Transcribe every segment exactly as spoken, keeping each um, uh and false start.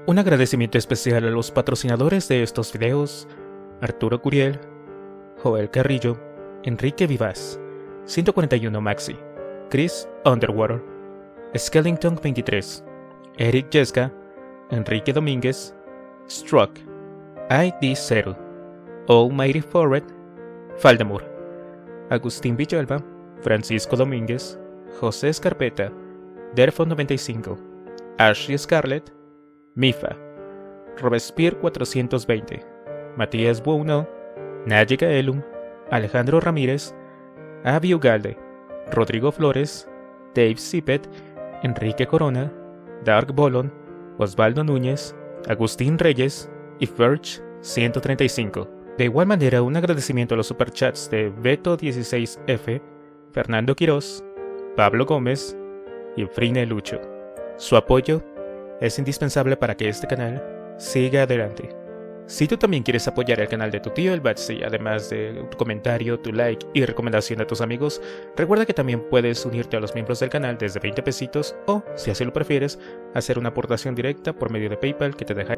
Un agradecimiento especial a los patrocinadores de estos videos: Arturo Curiel, Joel Carrillo, Enrique Vivas, ciento cuarenta y uno Maxi, Chris Underwater, Skellington veintitrés, Eric Yesca, Enrique Domínguez, Struck, I D cero, Almighty Forward, Faldemur, Agustín Villalba, Francisco Domínguez, José Escarpeta, Derfo noventa y cinco, Ashley Scarlett, Mifa, Robespierre cuatrocientos veinte, Matías Buono, Nayica Elum, Alejandro Ramírez, Avi Ugalde, Rodrigo Flores, Dave Zippet, Enrique Corona, Dark Bolon, Osvaldo Núñez, Agustín Reyes y Verge ciento treinta y cinco. De igual manera, un agradecimiento a los superchats de Beto dieciséis F, Fernando Quiroz, Pablo Gómez y Frine Lucho. Su apoyo es indispensable para que este canal siga adelante. Si tú también quieres apoyar el canal de tu tío el Batsy, además de tu comentario, tu like y recomendación a tus amigos, recuerda que también puedes unirte a los miembros del canal desde veinte pesitos o, si así lo prefieres, hacer una aportación directa por medio de PayPal que te deja.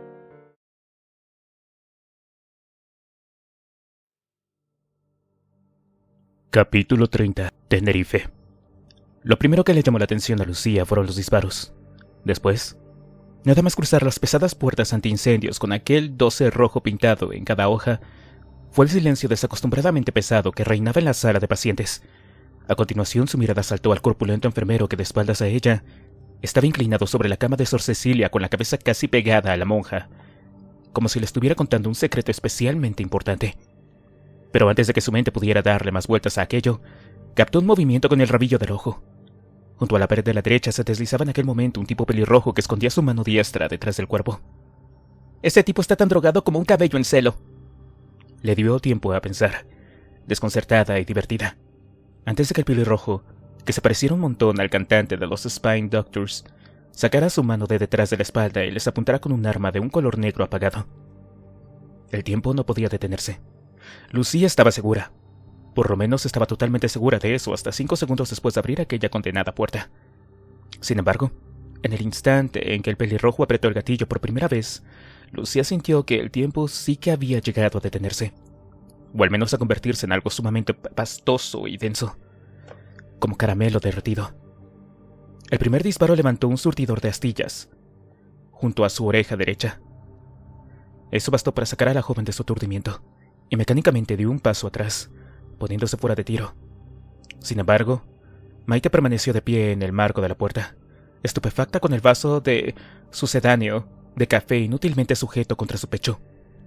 Capítulo treinta. Tenerife. Lo primero que le llamó la atención a Lucía fueron los disparos. Después, nada más cruzar las pesadas puertas antiincendios con aquel doce rojo pintado en cada hoja, fue el silencio desacostumbradamente pesado que reinaba en la sala de pacientes. A continuación, su mirada saltó al corpulento enfermero que, de espaldas a ella, estaba inclinado sobre la cama de Sor Cecilia con la cabeza casi pegada a la monja, como si le estuviera contando un secreto especialmente importante. Pero antes de que su mente pudiera darle más vueltas a aquello, captó un movimiento con el rabillo del ojo. Junto a la pared de la derecha se deslizaba en aquel momento un tipo pelirrojo que escondía su mano diestra detrás del cuerpo. «Ese tipo está tan drogado como un cabello en celo», le dio tiempo a pensar, desconcertada y divertida, antes de que el pelirrojo, que se pareciera un montón al cantante de los Spine Doctors, sacara su mano de detrás de la espalda y les apuntara con un arma de un color negro apagado. El tiempo no podía detenerse. Lucía estaba segura. Por lo menos estaba totalmente segura de eso hasta cinco segundos después de abrir aquella condenada puerta. Sin embargo, en el instante en que el pelirrojo apretó el gatillo por primera vez, Lucía sintió que el tiempo sí que había llegado a detenerse, o al menos a convertirse en algo sumamente pastoso y denso, como caramelo derretido. El primer disparo levantó un surtidor de astillas, junto a su oreja derecha. Eso bastó para sacar a la joven de su aturdimiento, y mecánicamente dio un paso atrás, poniéndose fuera de tiro. Sin embargo, Maite permaneció de pie en el marco de la puerta, estupefacta con el vaso de sucedáneo de café inútilmente sujeto contra su pecho,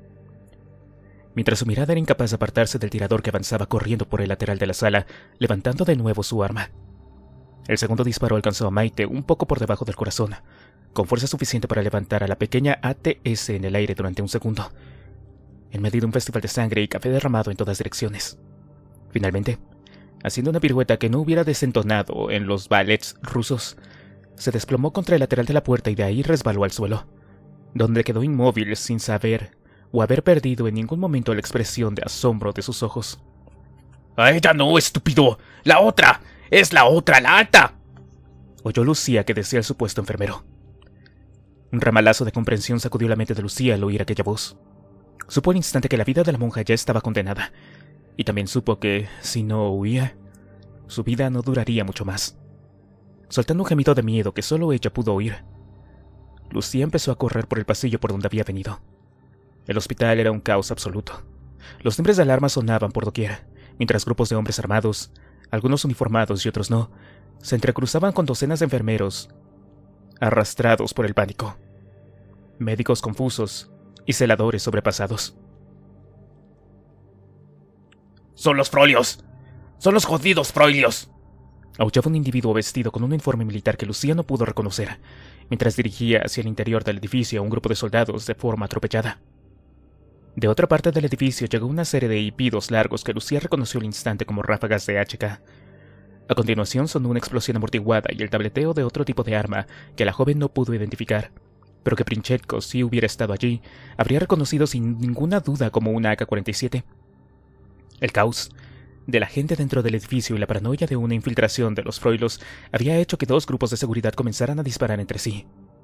mientras su mirada era incapaz de apartarse del tirador que avanzaba corriendo por el lateral de la sala, levantando de nuevo su arma. El segundo disparo alcanzó a Maite un poco por debajo del corazón, con fuerza suficiente para levantar a la pequeña A T S en el aire durante un segundo, en medio de un festival de sangre y café derramado en todas direcciones. Finalmente, haciendo una pirueta que no hubiera desentonado en los ballets rusos, se desplomó contra el lateral de la puerta y de ahí resbaló al suelo, donde quedó inmóvil sin saber o haber perdido en ningún momento la expresión de asombro de sus ojos. «¡A ella no, estúpido! ¡La otra! ¡Es la otra, la alta!», oyó Lucía, que decía el supuesto enfermero. Un ramalazo de comprensión sacudió la mente de Lucía al oír aquella voz. Supo al instante que la vida de la monja ya estaba condenada, y también supo que, si no huía, su vida no duraría mucho más. Soltando un gemido de miedo que solo ella pudo oír, Lucía empezó a correr por el pasillo por donde había venido. El hospital era un caos absoluto. Los timbres de alarma sonaban por doquier, mientras grupos de hombres armados, algunos uniformados y otros no, se entrecruzaban con docenas de enfermeros, arrastrados por el pánico, médicos confusos y celadores sobrepasados. «¡Son los Froilios! ¡Son los jodidos Froilios!», aullaba un individuo vestido con un uniforme militar que Lucía no pudo reconocer, mientras dirigía hacia el interior del edificio a un grupo de soldados de forma atropellada. De otra parte del edificio llegó una serie de hipidos largos que Lucía reconoció al instante como ráfagas de H K. A continuación sonó una explosión amortiguada y el tableteo de otro tipo de arma que la joven no pudo identificar, pero que Princhetko, si hubiera estado allí, habría reconocido sin ninguna duda como una A K cuarenta y siete. El caos de la gente dentro del edificio y la paranoia de una infiltración de los Froilos había hecho que dos grupos de seguridad comenzaran a disparar entre sí.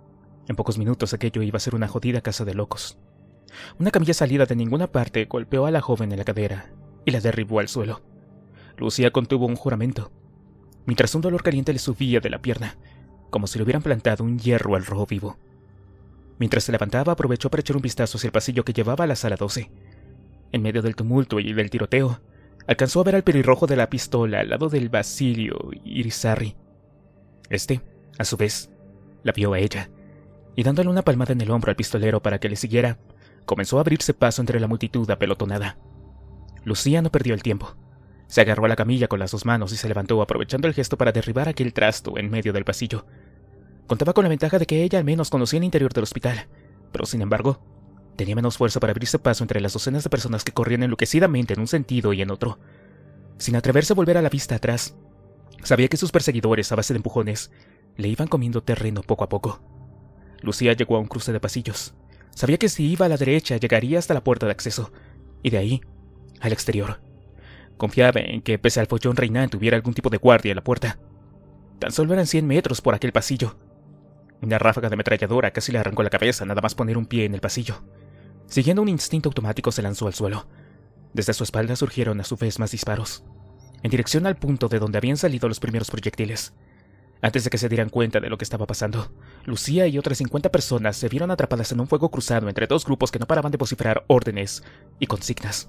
En pocos minutos aquello iba a ser una jodida casa de locos. Una camilla salida de ninguna parte golpeó a la joven en la cadera y la derribó al suelo. Lucía contuvo un juramento, mientras un dolor caliente le subía de la pierna, como si le hubieran plantado un hierro al rojo vivo. Mientras se levantaba, aprovechó para echar un vistazo hacia el pasillo que llevaba a la sala doce. En medio del tumulto y del tiroteo, alcanzó a ver al pelirrojo de la pistola al lado del Basilio Irizarry. Este, a su vez, la vio a ella, y dándole una palmada en el hombro al pistolero para que le siguiera, comenzó a abrirse paso entre la multitud apelotonada. Lucía no perdió el tiempo. Se agarró a la camilla con las dos manos y se levantó, aprovechando el gesto para derribar aquel trasto en medio del pasillo. Contaba con la ventaja de que ella al menos conocía el interior del hospital, pero sin embargo, tenía menos fuerza para abrirse paso entre las docenas de personas que corrían enloquecidamente en un sentido y en otro. Sin atreverse a volver a la vista atrás, sabía que sus perseguidores, a base de empujones, le iban comiendo terreno poco a poco. Lucía llegó a un cruce de pasillos. Sabía que si iba a la derecha llegaría hasta la puerta de acceso, y de ahí, al exterior. Confiaba en que, pese al follón reinante, hubiera algún tipo de guardia en la puerta. Tan solo eran cien metros por aquel pasillo. Una ráfaga de ametralladora casi le arrancó la cabeza nada más poner un pie en el pasillo. Siguiendo un instinto automático, se lanzó al suelo. Desde su espalda surgieron a su vez más disparos, en dirección al punto de donde habían salido los primeros proyectiles. Antes de que se dieran cuenta de lo que estaba pasando, Lucía y otras cincuenta personas se vieron atrapadas en un fuego cruzado entre dos grupos que no paraban de vociferar órdenes y consignas.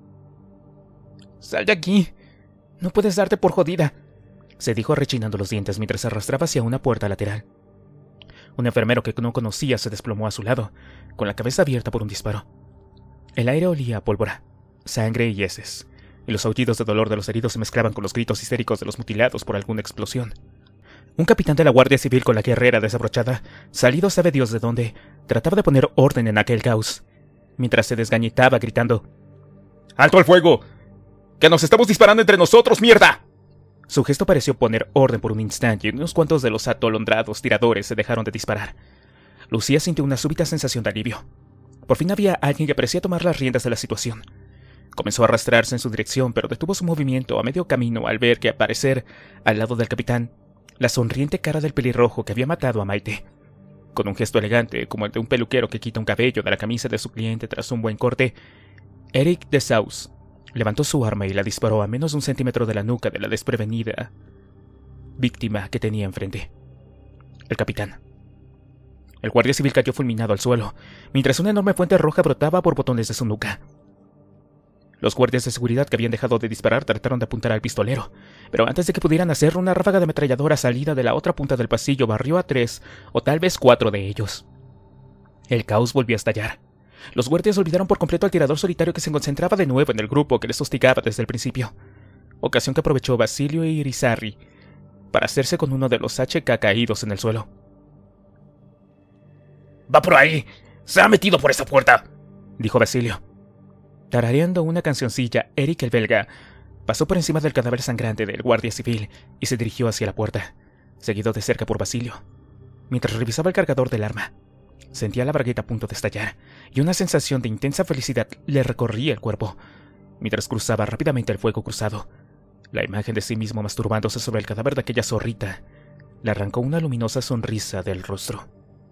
«¡Sal de aquí! No puedes darte por jodida», se dijo rechinando los dientes mientras se arrastraba hacia una puerta lateral. Un enfermero que no conocía se desplomó a su lado, con la cabeza abierta por un disparo. El aire olía a pólvora, sangre y heces, y los aullidos de dolor de los heridos se mezclaban con los gritos histéricos de los mutilados por alguna explosión. Un capitán de la Guardia Civil con la guerrera desabrochada, salido sabe Dios de dónde, trataba de poner orden en aquel caos, mientras se desgañitaba gritando: «¡Alto el fuego! ¡Que nos estamos disparando entre nosotros, mierda!». Su gesto pareció poner orden por un instante y unos cuantos de los atolondrados tiradores se dejaron de disparar. Lucía sintió una súbita sensación de alivio. Por fin había alguien que parecía tomar las riendas de la situación. Comenzó a arrastrarse en su dirección, pero detuvo su movimiento a medio camino al ver que aparecer, al lado del capitán, la sonriente cara del pelirrojo que había matado a Maite. Con un gesto elegante, como el de un peluquero que quita un cabello de la camisa de su cliente tras un buen corte, Eric de Saus levantó su arma y la disparó a menos de un centímetro de la nuca de la desprevenida víctima que tenía enfrente. El capitán. El guardia civil cayó fulminado al suelo, mientras una enorme fuente roja brotaba por botones de su nuca. Los guardias de seguridad que habían dejado de disparar trataron de apuntar al pistolero, pero antes de que pudieran hacerlo, una ráfaga de ametralladora salida de la otra punta del pasillo barrió a tres o tal vez cuatro de ellos. El caos volvió a estallar. Los guardias olvidaron por completo al tirador solitario que se concentraba de nuevo en el grupo que les hostigaba desde el principio, ocasión que aprovechó Basilio Irizarry para hacerse con uno de los H K caídos en el suelo. «¡Va por ahí! ¡Se ha metido por esa puerta!», dijo Basilio. Tarareando una cancioncilla, Eric el belga pasó por encima del cadáver sangrante del guardia civil y se dirigió hacia la puerta, seguido de cerca por Basilio. Mientras revisaba el cargador del arma, sentía la bragueta a punto de estallar, y una sensación de intensa felicidad le recorría el cuerpo, mientras cruzaba rápidamente el fuego cruzado. La imagen de sí mismo masturbándose sobre el cadáver de aquella zorrita le arrancó una luminosa sonrisa del rostro.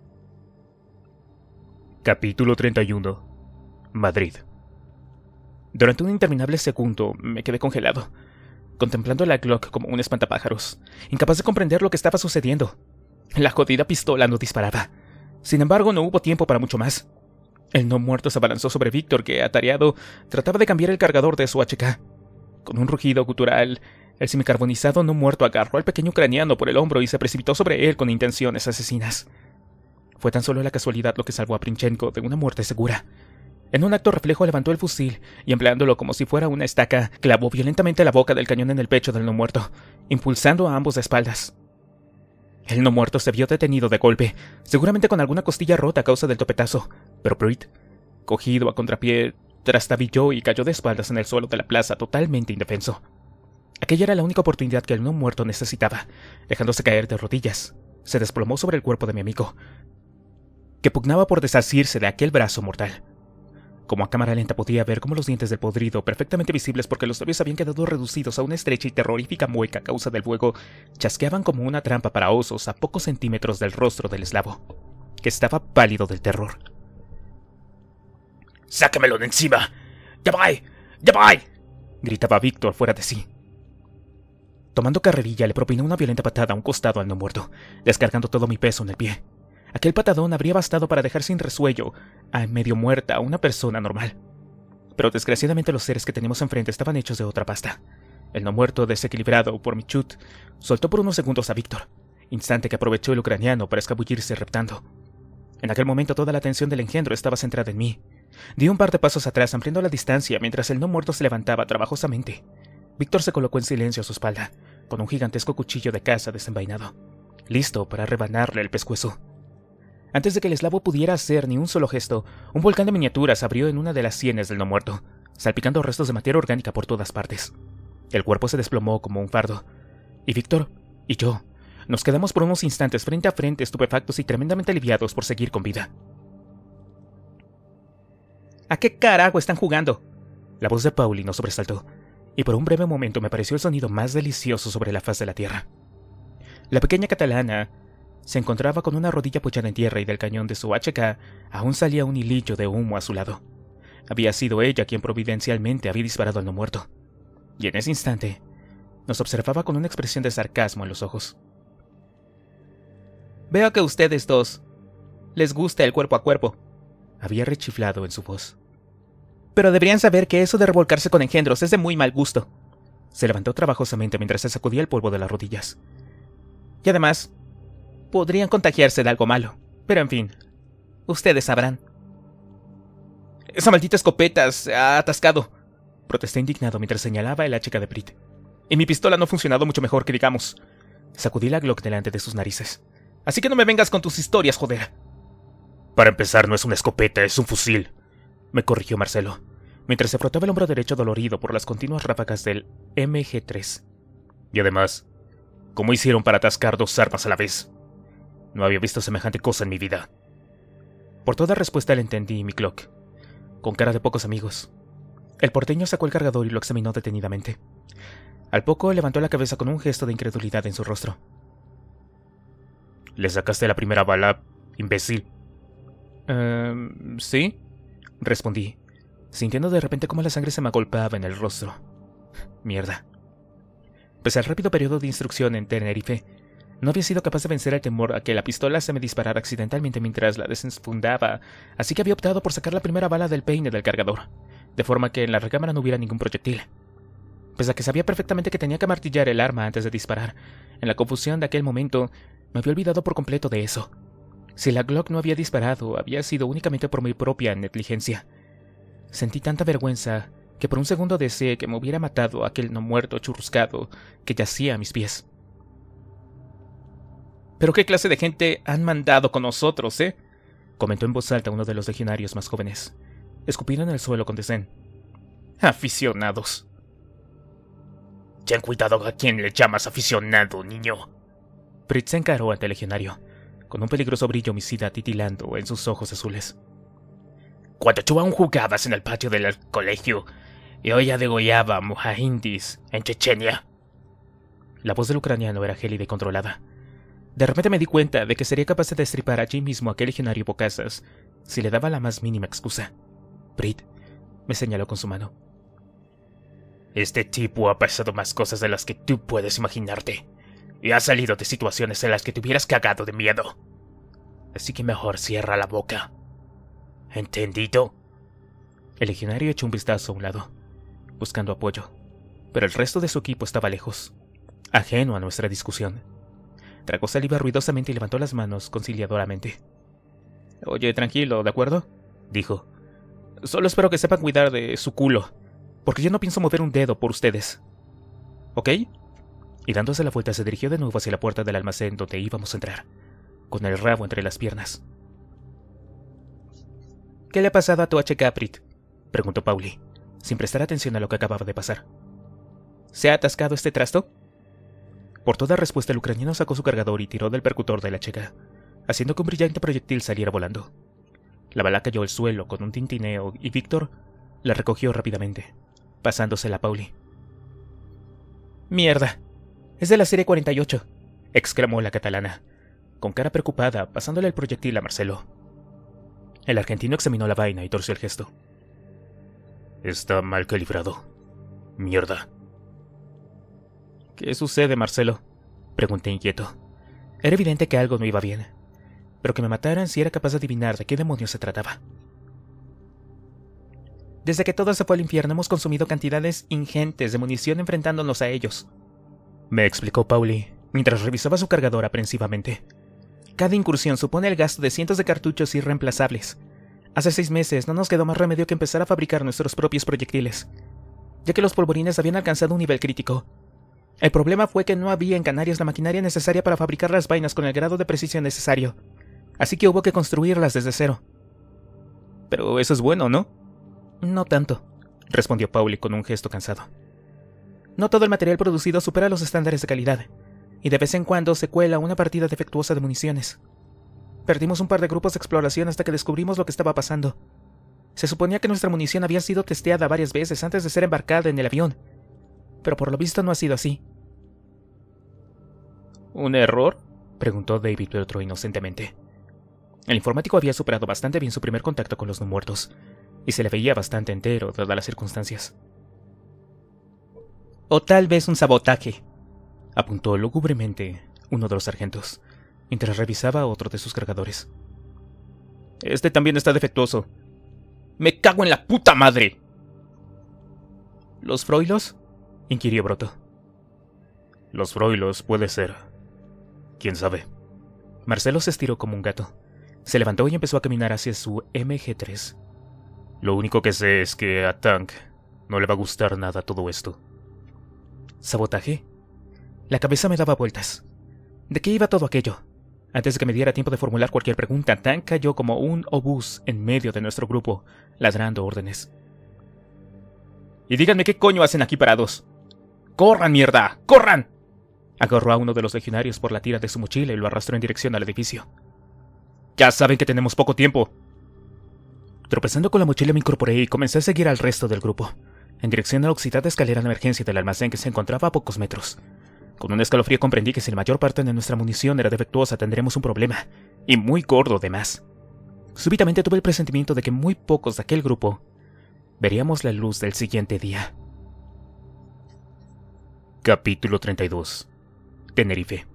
Capítulo treinta y uno. Madrid. Durante un interminable segundo me quedé congelado, contemplando la Glock como un espantapájaros, incapaz de comprender lo que estaba sucediendo. La jodida pistola no disparaba. Sin embargo, no hubo tiempo para mucho más. El no muerto se abalanzó sobre Víctor, que, atareado, trataba de cambiar el cargador de su H K. Con un rugido gutural, el semicarbonizado no muerto agarró al pequeño ucraniano por el hombro y se precipitó sobre él con intenciones asesinas. Fue tan solo la casualidad lo que salvó a Princhenko de una muerte segura. En un acto reflejo levantó el fusil y, empleándolo como si fuera una estaca, clavó violentamente la boca del cañón en el pecho del no muerto, impulsando a ambos de espaldas. El no muerto se vio detenido de golpe, seguramente con alguna costilla rota a causa del topetazo, pero Pruitt, cogido a contrapié, trastabilló y cayó de espaldas en el suelo de la plaza totalmente indefenso. Aquella era la única oportunidad que el no muerto necesitaba. Dejándose caer de rodillas, se desplomó sobre el cuerpo de mi amigo, que pugnaba por desasirse de aquel brazo mortal. Como a cámara lenta podía ver cómo los dientes del podrido, perfectamente visibles porque los labios habían quedado reducidos a una estrecha y terrorífica mueca a causa del fuego, chasqueaban como una trampa para osos a pocos centímetros del rostro del eslavo. que estaba pálido del terror. ¡Sácamelo de encima! ¡Ya voy! ¡Ya voy! Gritaba Víctor fuera de sí. Tomando carrerilla, le propiné una violenta patada a un costado al no muerto, descargando todo mi peso en el pie. Aquel patadón habría bastado para dejar sin resuello a medio muerta a una persona normal. Pero desgraciadamente los seres que teníamos enfrente estaban hechos de otra pasta. El no muerto, desequilibrado por mi chut, soltó por unos segundos a Víctor, instante que aprovechó el ucraniano para escabullirse reptando. En aquel momento toda la atención del engendro estaba centrada en mí. Di un par de pasos atrás, ampliando la distancia, mientras el no muerto se levantaba trabajosamente. Víctor se colocó en silencio a su espalda, con un gigantesco cuchillo de caza desenvainado, listo para rebanarle el pescuezo. Antes de que el eslavo pudiera hacer ni un solo gesto, un volcán de miniaturas abrió en una de las sienes del no muerto, salpicando restos de materia orgánica por todas partes. El cuerpo se desplomó como un fardo, y Víctor y yo nos quedamos por unos instantes frente a frente, estupefactos y tremendamente aliviados por seguir con vida. ¿A qué carajo están jugando? La voz de Pauli nos sobresaltó, y por un breve momento me pareció el sonido más delicioso sobre la faz de la tierra. La pequeña catalana se encontraba con una rodilla apoyada en tierra y del cañón de su hache ka aún salía un hilillo de humo a su lado. Había sido ella quien providencialmente había disparado al no muerto, y en ese instante nos observaba con una expresión de sarcasmo en los ojos. Veo que a ustedes dos les gusta el cuerpo a cuerpo, había rechiflado en su voz. Pero deberían saber que eso de revolcarse con engendros es de muy mal gusto. Se levantó trabajosamente mientras se sacudía el polvo de las rodillas. Y además, podrían contagiarse de algo malo. Pero en fin, ustedes sabrán. Esa maldita escopeta se ha atascado, protesté indignado mientras señalaba el hache ka de Brit. Y mi pistola no ha funcionado mucho mejor que digamos. Sacudí la Glock delante de sus narices. Así que no me vengas con tus historias, joder. Para empezar, no es una escopeta, es un fusil, me corrigió Marcelo, mientras se frotaba el hombro derecho dolorido por las continuas ráfagas del eme ge tres. Y además, ¿cómo hicieron para atascar dos armas a la vez? No había visto semejante cosa en mi vida. Por toda respuesta le entendí mi Glock, con cara de pocos amigos. El porteño sacó el cargador y lo examinó detenidamente. Al poco levantó la cabeza con un gesto de incredulidad en su rostro. ¿Le sacaste la primera bala, imbécil? Uh, ¿Sí? Respondí, sintiendo de repente cómo la sangre se me agolpaba en el rostro. Mierda. Pese al rápido periodo de instrucción en Tenerife, no había sido capaz de vencer el temor a que la pistola se me disparara accidentalmente mientras la desenfundaba, así que había optado por sacar la primera bala del peine del cargador, de forma que en la recámara no hubiera ningún proyectil. Pese a que sabía perfectamente que tenía que martillar el arma antes de disparar, en la confusión de aquel momento me había olvidado por completo de eso. Si la Glock no había disparado, había sido únicamente por mi propia negligencia. Sentí tanta vergüenza que por un segundo deseé que me hubiera matado aquel no muerto churruscado que yacía a mis pies. ¿Pero qué clase de gente han mandado con nosotros, eh? Comentó en voz alta uno de los legionarios más jóvenes, escupiendo en el suelo con desdén. Aficionados. Ten cuidado a quien le llamas aficionado, niño. Brit se encaró ante el legionario, con un peligroso brillo homicida titilando en sus ojos azules. Cuando tú aún jugabas en el patio del colegio, yo ya degollaba mujahidis en Chechenia. La voz del ucraniano era gélida y controlada. De repente me di cuenta de que sería capaz de destripar allí mismo a aquel legionario bocazas si le daba la más mínima excusa. Brit me señaló con su mano. Este tipo ha pasado más cosas de las que tú puedes imaginarte, y ha salido de situaciones en las que te hubieras cagado de miedo. Así que mejor cierra la boca. ¿Entendido? El legionario echó un vistazo a un lado, buscando apoyo, pero el resto de su equipo estaba lejos, ajeno a nuestra discusión. Tragó saliva ruidosamente y levantó las manos conciliadoramente. Oye, tranquilo, ¿de acuerdo? Dijo. Solo espero que sepan cuidar de su culo, porque yo no pienso mover un dedo por ustedes. ¿Ok? Y dándose la vuelta se dirigió de nuevo hacia la puerta del almacén donde íbamos a entrar, con el rabo entre las piernas. ¿Qué le ha pasado a tu hache ka, Brit? Preguntó Pauli, sin prestar atención a lo que acababa de pasar. ¿Se ha atascado este trasto? Por toda respuesta el ucraniano sacó su cargador y tiró del percutor del hache ka, haciendo que un brillante proyectil saliera volando. La bala cayó al suelo con un tintineo y Víctor la recogió rápidamente, pasándosela a Pauli. ¡Mierda! Es de la serie cuarenta y ocho, exclamó la catalana, con cara preocupada, pasándole el proyectil a Marcelo. El argentino examinó la vaina y torció el gesto. Está mal calibrado. Mierda. ¿Qué sucede, Marcelo?, pregunté inquieto. Era evidente que algo no iba bien, pero que me mataran si era capaz de adivinar de qué demonios se trataba. Desde que todo se fue al infierno hemos consumido cantidades ingentes de munición enfrentándonos a ellos, me explicó Pauli, mientras revisaba su cargador aprensivamente. Cada incursión supone el gasto de cientos de cartuchos irreemplazables. Hace seis meses no nos quedó más remedio que empezar a fabricar nuestros propios proyectiles, ya que los polvorines habían alcanzado un nivel crítico. El problema fue que no había en Canarias la maquinaria necesaria para fabricar las vainas con el grado de precisión necesario, así que hubo que construirlas desde cero. Pero eso es bueno, ¿no? No tanto, respondió Pauli con un gesto cansado. No todo el material producido supera los estándares de calidad, y de vez en cuando se cuela una partida defectuosa de municiones. Perdimos un par de grupos de exploración hasta que descubrimos lo que estaba pasando. Se suponía que nuestra munición había sido testeada varias veces antes de ser embarcada en el avión, pero por lo visto no ha sido así. ¿Un error?, preguntó David Peltro inocentemente. El informático había superado bastante bien su primer contacto con los no muertos, y se le veía bastante entero, dadas las circunstancias. O tal vez un sabotaje, apuntó lúgubremente uno de los sargentos, mientras revisaba otro de sus cargadores. Este también está defectuoso. ¡Me cago en la puta madre! ¿Los Froilos?, inquirió Broto. Los Froilos puede ser. ¿Quién sabe? Marcelo se estiró como un gato. Se levantó y empezó a caminar hacia su M G tres. Lo único que sé es que a Tank no le va a gustar nada todo esto. ¿Sabotaje? La cabeza me daba vueltas. ¿De qué iba todo aquello? Antes de que me diera tiempo de formular cualquier pregunta, Tank cayó como un obús en medio de nuestro grupo, ladrando órdenes. Y díganme qué coño hacen aquí parados. ¡Corran, mierda! ¡Corran! Agarró a uno de los legionarios por la tira de su mochila y lo arrastró en dirección al edificio. Ya saben que tenemos poco tiempo. Tropezando con la mochila me incorporé y comencé a seguir al resto del grupo, en dirección a la oxitada escalera de emergencia del almacén que se encontraba a pocos metros. Con un escalofrío comprendí que si la mayor parte de nuestra munición era defectuosa tendremos un problema, y muy gordo además. Súbitamente tuve el presentimiento de que muy pocos de aquel grupo veríamos la luz del siguiente día. Capítulo treinta y dos. Tenerife.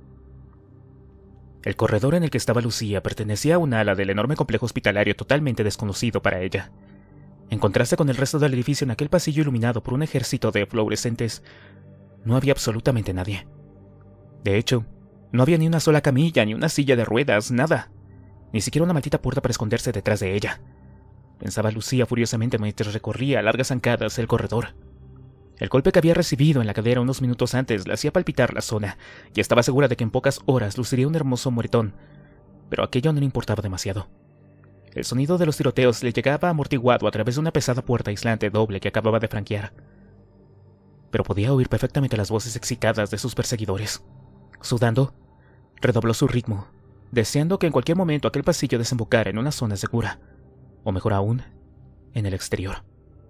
El corredor en el que estaba Lucía pertenecía a un ala del enorme complejo hospitalario totalmente desconocido para ella. En contraste con el resto del edificio, en aquel pasillo iluminado por un ejército de fluorescentes, no había absolutamente nadie. De hecho, no había ni una sola camilla, ni una silla de ruedas, nada. Ni siquiera una maldita puerta para esconderse detrás de ella. Pensaba Lucía furiosamente mientras recorría a largas zancadas el corredor. El golpe que había recibido en la cadera unos minutos antes le hacía palpitar la zona, y estaba segura de que en pocas horas luciría un hermoso moretón, pero aquello no le importaba demasiado. El sonido de los tiroteos le llegaba amortiguado a través de una pesada puerta aislante doble que acababa de franquear. Pero podía oír perfectamente las voces excitadas de sus perseguidores. Sudando, redobló su ritmo, deseando que en cualquier momento aquel pasillo desembocara en una zona segura, o mejor aún, en el exterior.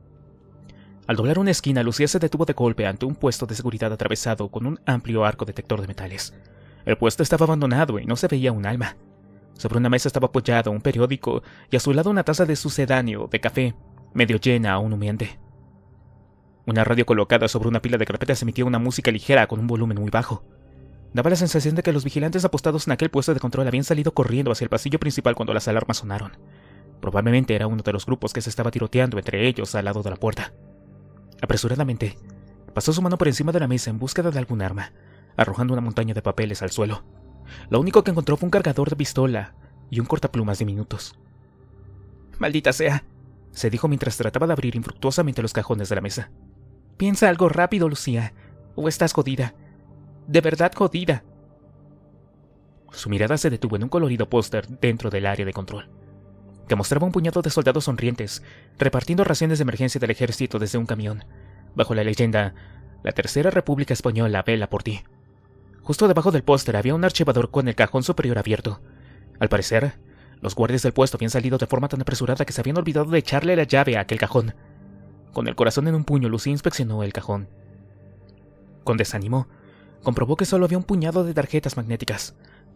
Al doblar una esquina, Lucía se detuvo de golpe ante un puesto de seguridad atravesado con un amplio arco detector de metales. El puesto estaba abandonado y no se veía un alma. Sobre una mesa estaba apoyado un periódico y a su lado una taza de sucedáneo de café, medio llena aún humeante. Una radio colocada sobre una pila de carpetas emitía una música ligera con un volumen muy bajo. Daba la sensación de que los vigilantes apostados en aquel puesto de control habían salido corriendo hacia el pasillo principal cuando las alarmas sonaron. Probablemente era uno de los grupos que se estaba tiroteando entre ellos al lado de la puerta. Apresuradamente, pasó su mano por encima de la mesa en búsqueda de algún arma, arrojando una montaña de papeles al suelo. Lo único que encontró fue un cargador de pistola y un cortaplumas diminutos. «Maldita sea», se dijo mientras trataba de abrir infructuosamente los cajones de la mesa. «Piensa algo rápido, Lucía, o estás jodida. De verdad jodida». Su mirada se detuvo en un colorido póster dentro del área de control, que mostraba un puñado de soldados sonrientes, repartiendo raciones de emergencia del ejército desde un camión, bajo la leyenda «La Tercera República Española vela por ti». Justo debajo del póster había un archivador con el cajón superior abierto. Al parecer, los guardias del puesto habían salido de forma tan apresurada que se habían olvidado de echarle la llave a aquel cajón. Con el corazón en un puño, Lucía inspeccionó el cajón. Con desánimo, comprobó que solo había un puñado de tarjetas magnéticas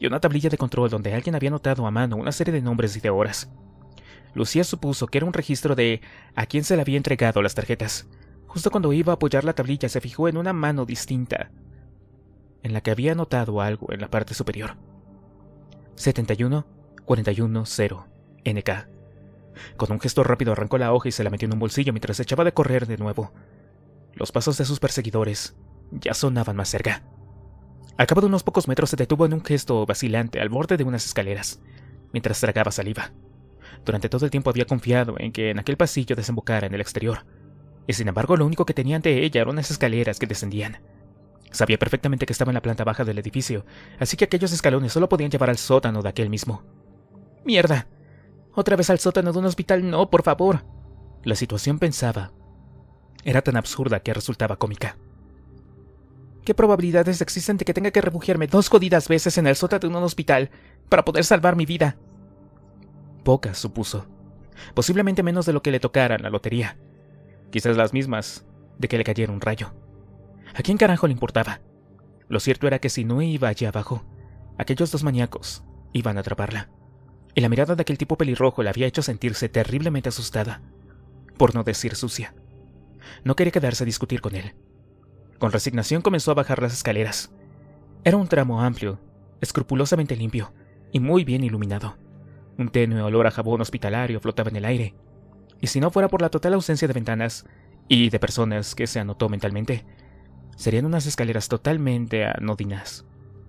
y una tablilla de control donde alguien había anotado a mano una serie de nombres y de horas. Lucía supuso que era un registro de a quién se le había entregado las tarjetas. Justo cuando iba a apoyar la tablilla se fijó en una mano distinta, en la que había anotado algo en la parte superior. setenta y uno cuarenta y uno cero N K. Con un gesto rápido arrancó la hoja y se la metió en un bolsillo mientras echaba de correr de nuevo. Los pasos de sus perseguidores ya sonaban más cerca. Al cabo de unos pocos metros se detuvo en un gesto vacilante al borde de unas escaleras, mientras tragaba saliva. Durante todo el tiempo había confiado en que en aquel pasillo desembocara en el exterior, y sin embargo lo único que tenía ante ella eran unas escaleras que descendían. Sabía perfectamente que estaba en la planta baja del edificio, así que aquellos escalones solo podían llevar al sótano de aquel mismo. ¡Mierda! ¡Otra vez al sótano de un hospital! ¡No, por favor! La situación, pensaba, era tan absurda que resultaba cómica. ¿Qué probabilidades existen de que tenga que refugiarme dos jodidas veces en el sótano de un hospital para poder salvar mi vida? Pocas, supuso. Posiblemente menos de lo que le tocara en la lotería. Quizás las mismas de que le cayera un rayo. ¿A quién carajo le importaba? Lo cierto era que si no iba allá abajo, aquellos dos maníacos iban a atraparla. Y la mirada de aquel tipo pelirrojo la había hecho sentirse terriblemente asustada, por no decir sucia. No quería quedarse a discutir con él. Con resignación comenzó a bajar las escaleras. Era un tramo amplio, escrupulosamente limpio y muy bien iluminado. Un tenue olor a jabón hospitalario flotaba en el aire, y si no fuera por la total ausencia de ventanas y de personas que se anotó mentalmente, serían unas escaleras totalmente anodinas.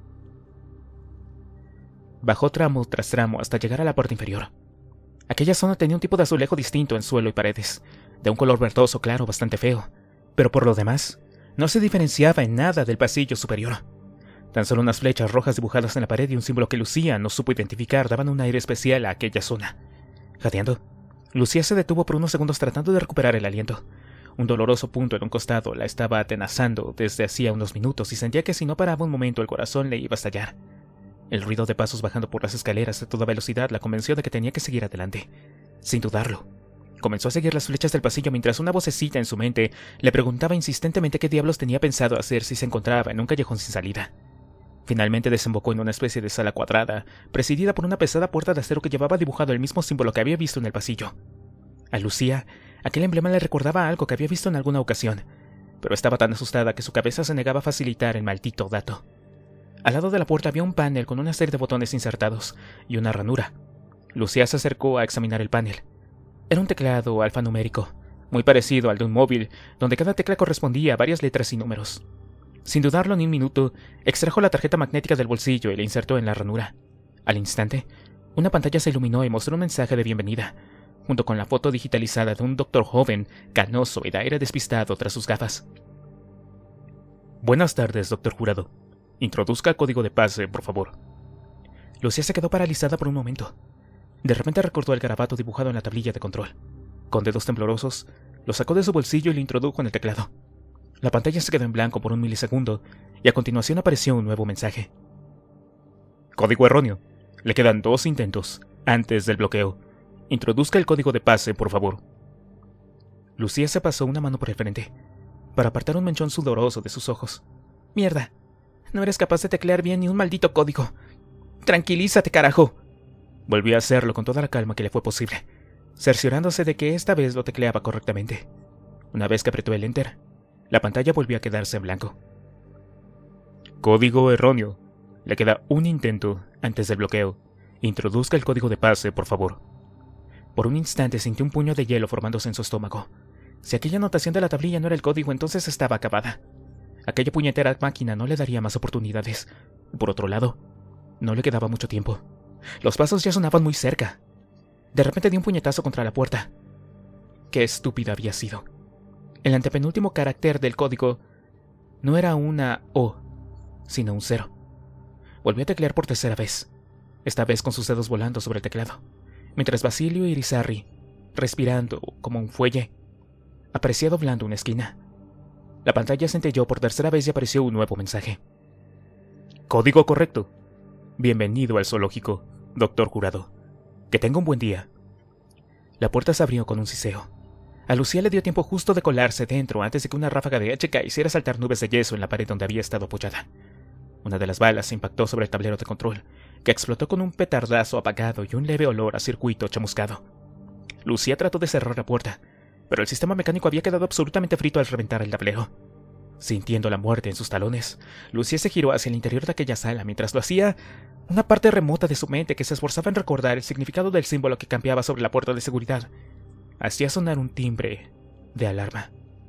Bajó tramo tras tramo hasta llegar a la puerta inferior. Aquella zona tenía un tipo de azulejo distinto en suelo y paredes, de un color verdoso claro bastante feo, pero por lo demás, no se diferenciaba en nada del pasillo superior. Tan solo unas flechas rojas dibujadas en la pared y un símbolo que Lucía no supo identificar daban un aire especial a aquella zona. Jadeando, Lucía se detuvo por unos segundos tratando de recuperar el aliento. Un doloroso punto en un costado la estaba atenazando desde hacía unos minutos y sentía que si no paraba un momento el corazón le iba a estallar. El ruido de pasos bajando por las escaleras a toda velocidad la convenció de que tenía que seguir adelante. Sin dudarlo, comenzó a seguir las flechas del pasillo mientras una vocecita en su mente le preguntaba insistentemente qué diablos tenía pensado hacer si se encontraba en un callejón sin salida. Finalmente desembocó en una especie de sala cuadrada, presidida por una pesada puerta de acero que llevaba dibujado el mismo símbolo que había visto en el pasillo. A Lucía, aquel emblema le recordaba algo que había visto en alguna ocasión, pero estaba tan asustada que su cabeza se negaba a facilitar el maldito dato. Al lado de la puerta había un panel con una serie de botones insertados y una ranura. Lucía se acercó a examinar el panel. Era un teclado alfanumérico, muy parecido al de un móvil, donde cada tecla correspondía a varias letras y números. Sin dudarlo ni un minuto, extrajo la tarjeta magnética del bolsillo y la insertó en la ranura. Al instante, una pantalla se iluminó y mostró un mensaje de bienvenida, junto con la foto digitalizada de un doctor joven, canoso y de aire despistado tras sus gafas. Buenas tardes, doctor Jurado. Introduzca el código de pase, por favor. Lucía se quedó paralizada por un momento. De repente recordó el garabato dibujado en la tablilla de control. Con dedos temblorosos, lo sacó de su bolsillo y lo introdujo en el teclado. La pantalla se quedó en blanco por un milisegundo, y a continuación apareció un nuevo mensaje. Código erróneo. Le quedan dos intentos, antes del bloqueo. Introduzca el código de pase, por favor. Lucía se pasó una mano por el frente, para apartar un manchón sudoroso de sus ojos. Mierda. No eres capaz de teclear bien ni un maldito código. Tranquilízate, carajo. Volvió a hacerlo con toda la calma que le fue posible, cerciorándose de que esta vez lo tecleaba correctamente. Una vez que apretó el Enter, la pantalla volvió a quedarse en blanco. Código erróneo. Le queda un intento antes del bloqueo. Introduzca el código de pase, por favor. Por un instante sintió un puño de hielo formándose en su estómago. Si aquella anotación de la tablilla no era el código, entonces estaba acabada. Aquella puñetera máquina no le daría más oportunidades. Por otro lado, no le quedaba mucho tiempo. Los pasos ya sonaban muy cerca. De repente dio un puñetazo contra la puerta. Qué estúpido había sido. El antepenúltimo carácter del código no era una O, sino un cero. Volvió a teclear por tercera vez, esta vez con sus dedos volando sobre el teclado, mientras Basilio Irizarry, respirando como un fuelle, aparecía doblando una esquina. La pantalla centelló por tercera vez y apareció un nuevo mensaje. Código correcto. Bienvenido al zoológico, doctor Jurado. Que tenga un buen día. La puerta se abrió con un siseo. A Lucía le dio tiempo justo de colarse dentro antes de que una ráfaga de H K hiciera saltar nubes de yeso en la pared donde había estado apoyada. Una de las balas se impactó sobre el tablero de control, que explotó con un petardazo apagado y un leve olor a circuito chamuscado. Lucía trató de cerrar la puerta, pero el sistema mecánico había quedado absolutamente frito al reventar el tablero. Sintiendo la muerte en sus talones, Lucía se giró hacia el interior de aquella sala. Mientras lo hacía, una parte remota de su mente que se esforzaba en recordar el significado del símbolo que campeaba sobre la puerta de seguridad hacía sonar un timbre de alarma.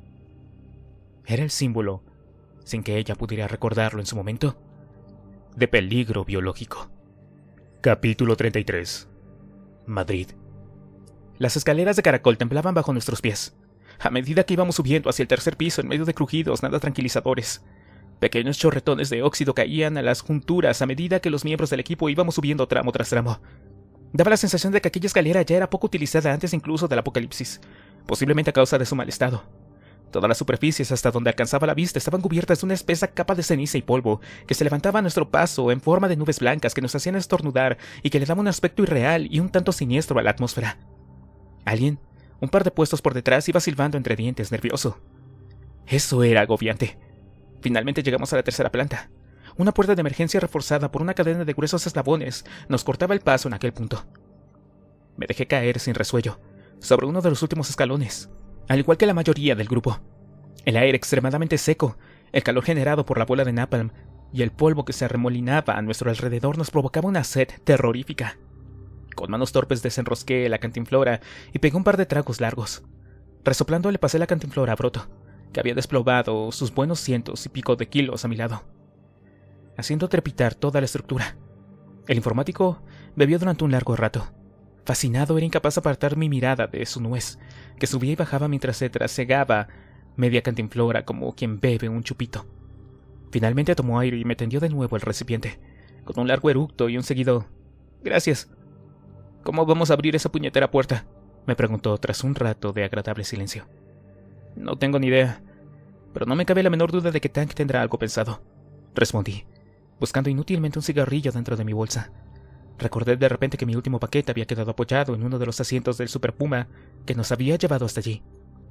Era el símbolo, sin que ella pudiera recordarlo en su momento, de peligro biológico. Capítulo treinta y tres. Madrid. Las escaleras de caracol temblaban bajo nuestros pies, a medida que íbamos subiendo hacia el tercer piso en medio de crujidos nada tranquilizadores. Pequeños chorretones de óxido caían a las junturas a medida que los miembros del equipo íbamos subiendo tramo tras tramo. Daba la sensación de que aquella escalera ya era poco utilizada antes incluso del apocalipsis, posiblemente a causa de su mal estado. Todas las superficies hasta donde alcanzaba la vista estaban cubiertas de una espesa capa de ceniza y polvo que se levantaba a nuestro paso en forma de nubes blancas que nos hacían estornudar y que le daban un aspecto irreal y un tanto siniestro a la atmósfera. Alguien, un par de puestos por detrás, iba silbando entre dientes, nervioso. Eso era agobiante. Finalmente llegamos a la tercera planta. Una puerta de emergencia reforzada por una cadena de gruesos eslabones nos cortaba el paso en aquel punto. Me dejé caer sin resuello sobre uno de los últimos escalones, al igual que la mayoría del grupo. El aire extremadamente seco, el calor generado por la bola de napalm y el polvo que se arremolinaba a nuestro alrededor nos provocaba una sed terrorífica. Con manos torpes desenrosqué la cantinflora y pegué un par de tragos largos. Resoplando le pasé la cantinflora a Broto, que había desplomado sus buenos cientos y pico de kilos a mi lado, haciendo trepitar toda la estructura. El informático bebió durante un largo rato. Fascinado, era incapaz de apartar mi mirada de su nuez, que subía y bajaba mientras se trasegaba media cantinflora como quien bebe un chupito. Finalmente tomó aire y me tendió de nuevo el recipiente, con un largo eructo y un seguido «Gracias». «¿Cómo vamos a abrir esa puñetera puerta?», me preguntó tras un rato de agradable silencio. «No tengo ni idea, pero no me cabe la menor duda de que Tank tendrá algo pensado», respondí, buscando inútilmente un cigarrillo dentro de mi bolsa. Recordé de repente que mi último paquete había quedado apoyado en uno de los asientos del Super Puma que nos había llevado hasta allí.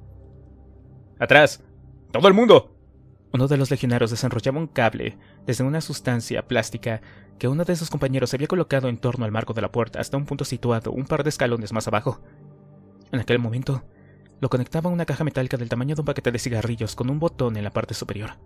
¡Atrás! ¡Todo el mundo! Uno de los legionarios desenrollaba un cable desde una sustancia plástica que uno de sus compañeros había colocado en torno al marco de la puerta hasta un punto situado un par de escalones más abajo. En aquel momento, lo conectaba a una caja metálica del tamaño de un paquete de cigarrillos con un botón en la parte superior.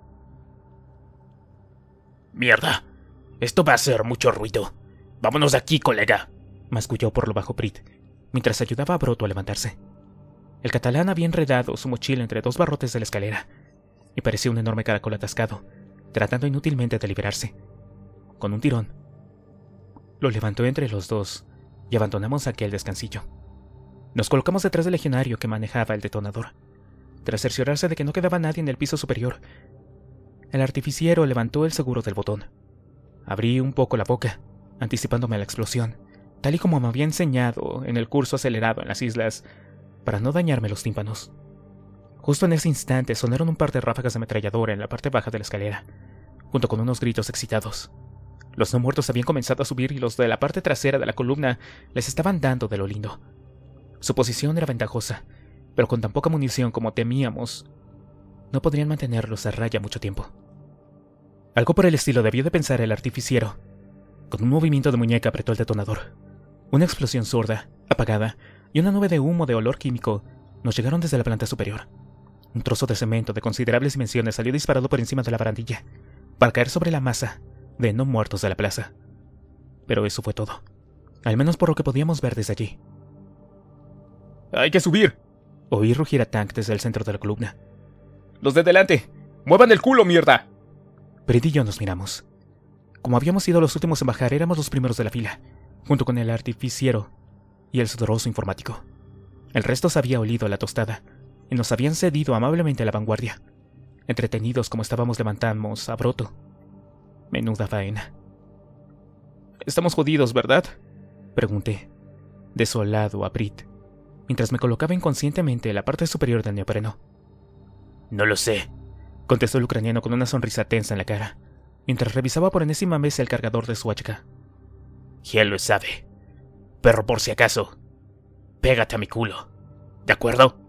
¡Mierda! Esto va a hacer mucho ruido. ¡Vámonos de aquí, colega!, masculló por lo bajo Prit, mientras ayudaba a Broto a levantarse. El catalán había enredado su mochila entre dos barrotes de la escalera, y parecía un enorme caracol atascado, tratando inútilmente de liberarse. Con un tirón, lo levantó entre los dos, y abandonamos aquel descansillo. Nos colocamos detrás del legionario que manejaba el detonador. Tras cerciorarse de que no quedaba nadie en el piso superior, el artificiero levantó el seguro del botón. Abrí un poco la boca, anticipándome a la explosión, tal y como me había enseñado en el curso acelerado en las islas, para no dañarme los tímpanos. Justo en ese instante sonaron un par de ráfagas de ametralladora en la parte baja de la escalera, junto con unos gritos excitados. Los no muertos habían comenzado a subir y los de la parte trasera de la columna les estaban dando de lo lindo. Su posición era ventajosa, pero con tan poca munición como temíamos, no podrían mantenerlos a raya mucho tiempo. Algo por el estilo debió de pensar el artificiero. Con un movimiento de muñeca apretó el detonador. Una explosión sorda, apagada, y una nube de humo de olor químico nos llegaron desde la planta superior. Un trozo de cemento de considerables dimensiones salió disparado por encima de la barandilla, para caer sobre la masa de no muertos de la plaza. Pero eso fue todo, al menos por lo que podíamos ver desde allí. ¡Hay que subir!, oí rugir a Tank desde el centro de la columna. ¡Los de delante! ¡Muevan el culo, mierda! Prit y yo nos miramos. Como habíamos sido los últimos en bajar, éramos los primeros de la fila, junto con el artificiero y el sudoroso informático. El resto se había olido a la tostada, y nos habían cedido amablemente a la vanguardia. Entretenidos como estábamos, levantamos a Broto. Menuda faena. «Estamos jodidos, ¿verdad?», pregunté, desolado a Prit, mientras me colocaba inconscientemente en la parte superior del neopreno. «No lo sé», contestó el ucraniano con una sonrisa tensa en la cara, mientras revisaba por enésima vez el cargador de su hacha. «¿Quién lo sabe? Pero por si acaso, pégate a mi culo, ¿de acuerdo?».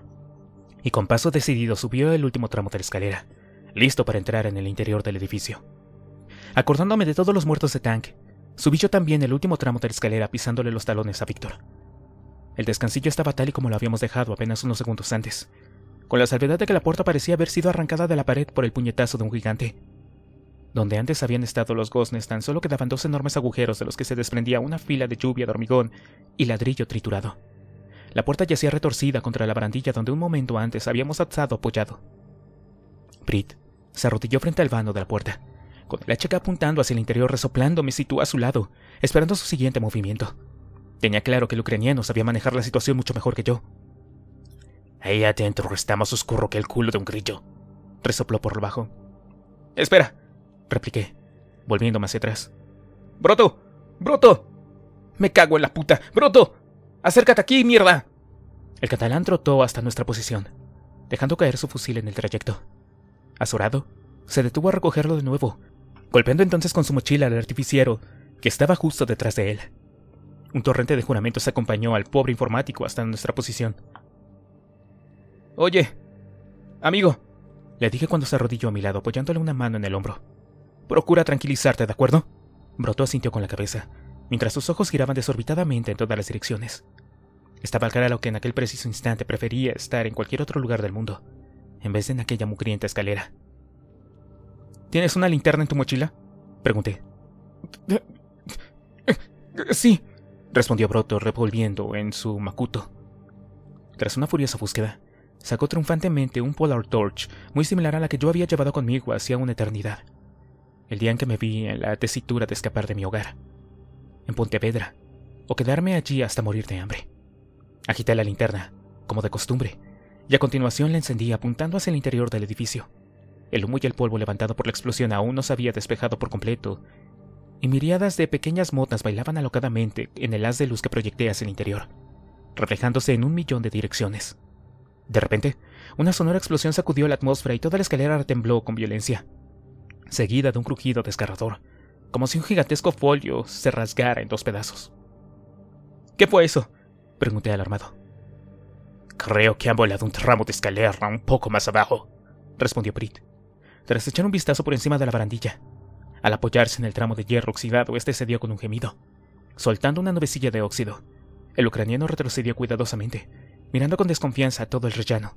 Y con paso decidido subió el último tramo de la escalera, listo para entrar en el interior del edificio. Acordándome de todos los muertos de Tank, Subí yo también el último tramo de la escalera pisándole los talones a Víctor. El descansillo estaba tal y como lo habíamos dejado apenas unos segundos antes, con la salvedad de que la puerta parecía haber sido arrancada de la pared por el puñetazo de un gigante. Donde antes habían estado los goznes tan solo quedaban dos enormes agujeros de los que se desprendía una fila de lluvia de hormigón y ladrillo triturado. La puerta yacía retorcida contra la barandilla donde un momento antes habíamos estado apoyado. Brit se arrodilló frente al vano de la puerta, con el hacha apuntando hacia el interior, resoplando me situó a su lado, esperando su siguiente movimiento. Tenía claro que el ucraniano sabía manejar la situación mucho mejor que yo. Ahí adentro está más oscuro que el culo de un grillo, resopló por lo bajo. Espera, repliqué, volviéndome hacia atrás. ¡Broto! ¡Broto! ¡Me cago en la puta! ¡Broto! ¡Acércate aquí, mierda! El catalán trotó hasta nuestra posición, dejando caer su fusil en el trayecto. Azorado, se detuvo a recogerlo de nuevo, golpeando entonces con su mochila al artificiero, que estaba justo detrás de él. Un torrente de juramentos acompañó al pobre informático hasta nuestra posición. Oye, amigo, le dije cuando se arrodilló a mi lado, apoyándole una mano en el hombro. Procura tranquilizarte, ¿de acuerdo? Broto asintió con la cabeza, mientras sus ojos giraban desorbitadamente en todas las direcciones. Estaba claro que en aquel preciso instante prefería estar en cualquier otro lugar del mundo, en vez de en aquella mugrienta escalera. ¿Tienes una linterna en tu mochila?, pregunté. Sí, respondió Broto, revolviendo en su macuto. Tras una furiosa búsqueda, sacó triunfantemente un Polar Torch muy similar a la que yo había llevado conmigo hacía una eternidad, el día en que me vi en la tesitura de escapar de mi hogar, en Pontevedra, o quedarme allí hasta morir de hambre. Agité la linterna, como de costumbre, y a continuación la encendí apuntando hacia el interior del edificio. El humo y el polvo levantado por la explosión aún no se había despejado por completo, y miríadas de pequeñas motas bailaban alocadamente en el haz de luz que proyecté hacia el interior, reflejándose en un millón de direcciones. De repente, una sonora explosión sacudió la atmósfera y toda la escalera retembló con violencia, seguida de un crujido desgarrador, como si un gigantesco folio se rasgara en dos pedazos. ¿Qué fue eso?, pregunté alarmado. Creo que han volado un tramo de escalera un poco más abajo, respondió Brit, tras echar un vistazo por encima de la barandilla. Al apoyarse en el tramo de hierro oxidado, este cedió con un gemido, soltando una nubecilla de óxido. El ucraniano retrocedió cuidadosamente, mirando con desconfianza a todo el rellano.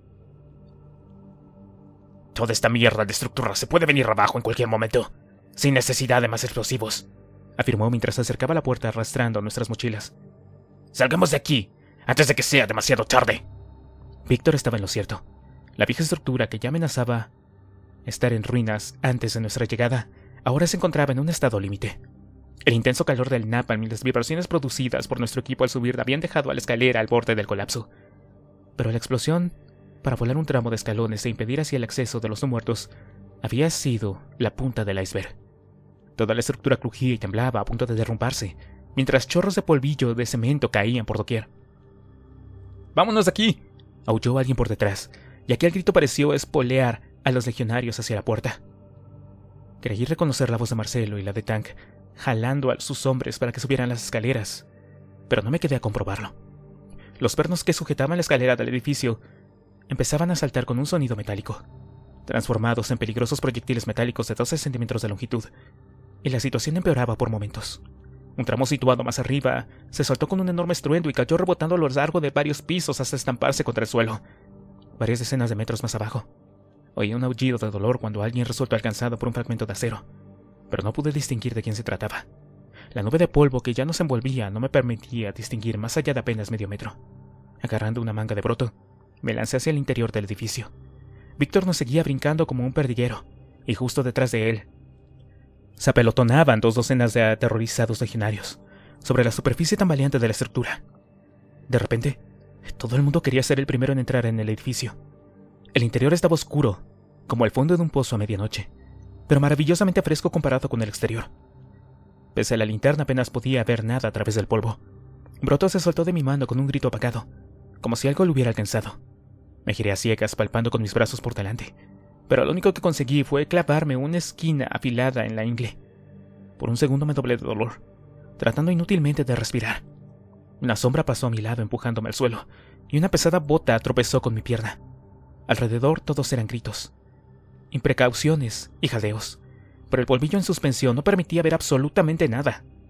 Toda esta mierda de estructura se puede venir abajo en cualquier momento, sin necesidad de más explosivos, afirmó mientras se acercaba a la puerta arrastrando nuestras mochilas. Salgamos de aquí, antes de que sea demasiado tarde. Víctor estaba en lo cierto. La vieja estructura que ya amenazaba estar en ruinas antes de nuestra llegada, ahora se encontraba en un estado límite. El intenso calor del napalm y las vibraciones producidas por nuestro equipo al subir habían dejado a la escalera al borde del colapso. Pero la explosión, para volar un tramo de escalones e impedir así el acceso de los no muertos, había sido la punta del iceberg. Toda la estructura crujía y temblaba a punto de derrumbarse, mientras chorros de polvillo de cemento caían por doquier. ¡Vámonos de aquí!, aulló alguien por detrás, y aquel grito pareció espolear a los legionarios hacia la puerta. Creí reconocer la voz de Marcelo y la de Tank, jalando a sus hombres para que subieran las escaleras, pero no me quedé a comprobarlo. Los pernos que sujetaban la escalera del edificio empezaban a saltar con un sonido metálico, transformados en peligrosos proyectiles metálicos de doce centímetros de longitud, y la situación empeoraba por momentos. Un tramo situado más arriba se soltó con un enorme estruendo y cayó rebotando a lo largo de varios pisos hasta estamparse contra el suelo. Varias decenas de metros más abajo, oí un aullido de dolor cuando alguien resultó alcanzado por un fragmento de acero, pero no pude distinguir de quién se trataba. La nube de polvo que ya nos envolvía no me permitía distinguir más allá de apenas medio metro. Agarrando una manga de broto, me lancé hacia el interior del edificio. Víctor nos seguía brincando como un perdiguero, y justo detrás de él se apelotonaban dos docenas de aterrorizados legionarios sobre la superficie tambaleante de la estructura. De repente, todo el mundo quería ser el primero en entrar en el edificio. El interior estaba oscuro, como el fondo de un pozo a medianoche, pero maravillosamente fresco comparado con el exterior. Pese a la linterna apenas podía ver nada a través del polvo. Broto se soltó de mi mano con un grito apagado, como si algo lo hubiera alcanzado. Me giré a ciegas, palpando con mis brazos por delante, pero lo único que conseguí fue clavarme una esquina afilada en la ingle. Por un segundo me doblé de dolor, tratando inútilmente de respirar. Una sombra pasó a mi lado empujándome al suelo, y una pesada bota tropezó con mi pierna. Alrededor todos eran gritos, imprecauciones y jadeos, pero el polvillo en suspensión no permitía ver absolutamente nada.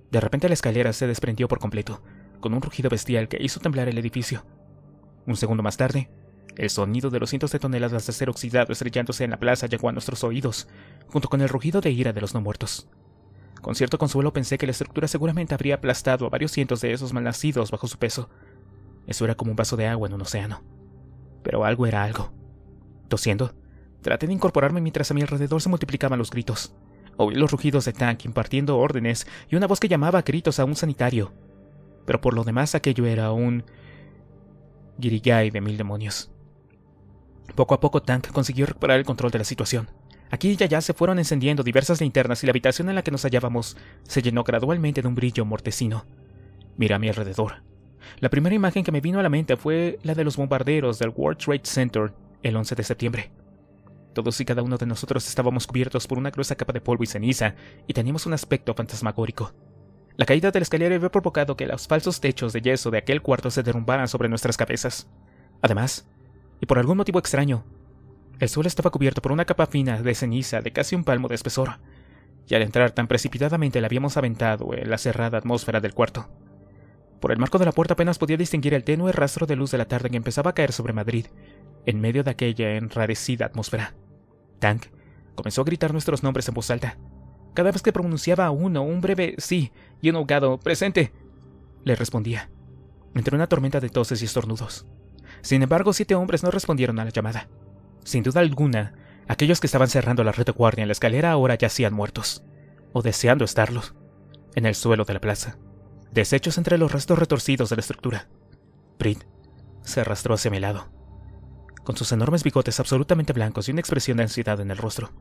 De repente la escalera se desprendió por completo, con un rugido bestial que hizo temblar el edificio. Un segundo más tarde, el sonido de los cientos de toneladas de acero oxidado estrellándose en la plaza llegó a nuestros oídos, junto con el rugido de ira de los no muertos. Con cierto consuelo pensé que la estructura seguramente habría aplastado a varios cientos de esos malnacidos bajo su peso. Eso era como un vaso de agua en un océano. Pero algo era algo. Tosiendo, traté de incorporarme mientras a mi alrededor se multiplicaban los gritos. Oí los rugidos de Tank impartiendo órdenes y una voz que llamaba a gritos a un sanitario. Pero por lo demás aquello era un guirigay de mil demonios. Poco a poco Tank consiguió recuperar el control de la situación. Aquí y allá se fueron encendiendo diversas linternas y la habitación en la que nos hallábamos se llenó gradualmente de un brillo mortecino. Miré a mi alrededor. La primera imagen que me vino a la mente fue la de los bombarderos del World Trade Center el once de septiembre. Todos y cada uno de nosotros estábamos cubiertos por una gruesa capa de polvo y ceniza y teníamos un aspecto fantasmagórico. La caída de la escalera había provocado que los falsos techos de yeso de aquel cuarto se derrumbaran sobre nuestras cabezas. Además, y por algún motivo extraño, el suelo estaba cubierto por una capa fina de ceniza de casi un palmo de espesor, y al entrar tan precipitadamente la habíamos aventado en la cerrada atmósfera del cuarto. Por el marco de la puerta apenas podía distinguir el tenue rastro de luz de la tarde que empezaba a caer sobre Madrid, en medio de aquella enrarecida atmósfera. Tank comenzó a gritar nuestros nombres en voz alta. Cada vez que pronunciaba a uno un breve sí y un ahogado «presente», le respondía, entre una tormenta de toses y estornudos. Sin embargo, siete hombres no respondieron a la llamada. Sin duda alguna, aquellos que estaban cerrando la retaguardia en la escalera ahora yacían muertos, o deseando estarlos, en el suelo de la plaza, deshechos entre los restos retorcidos de la estructura. Brit se arrastró hacia mi lado, con sus enormes bigotes absolutamente blancos y una expresión de ansiedad en el rostro.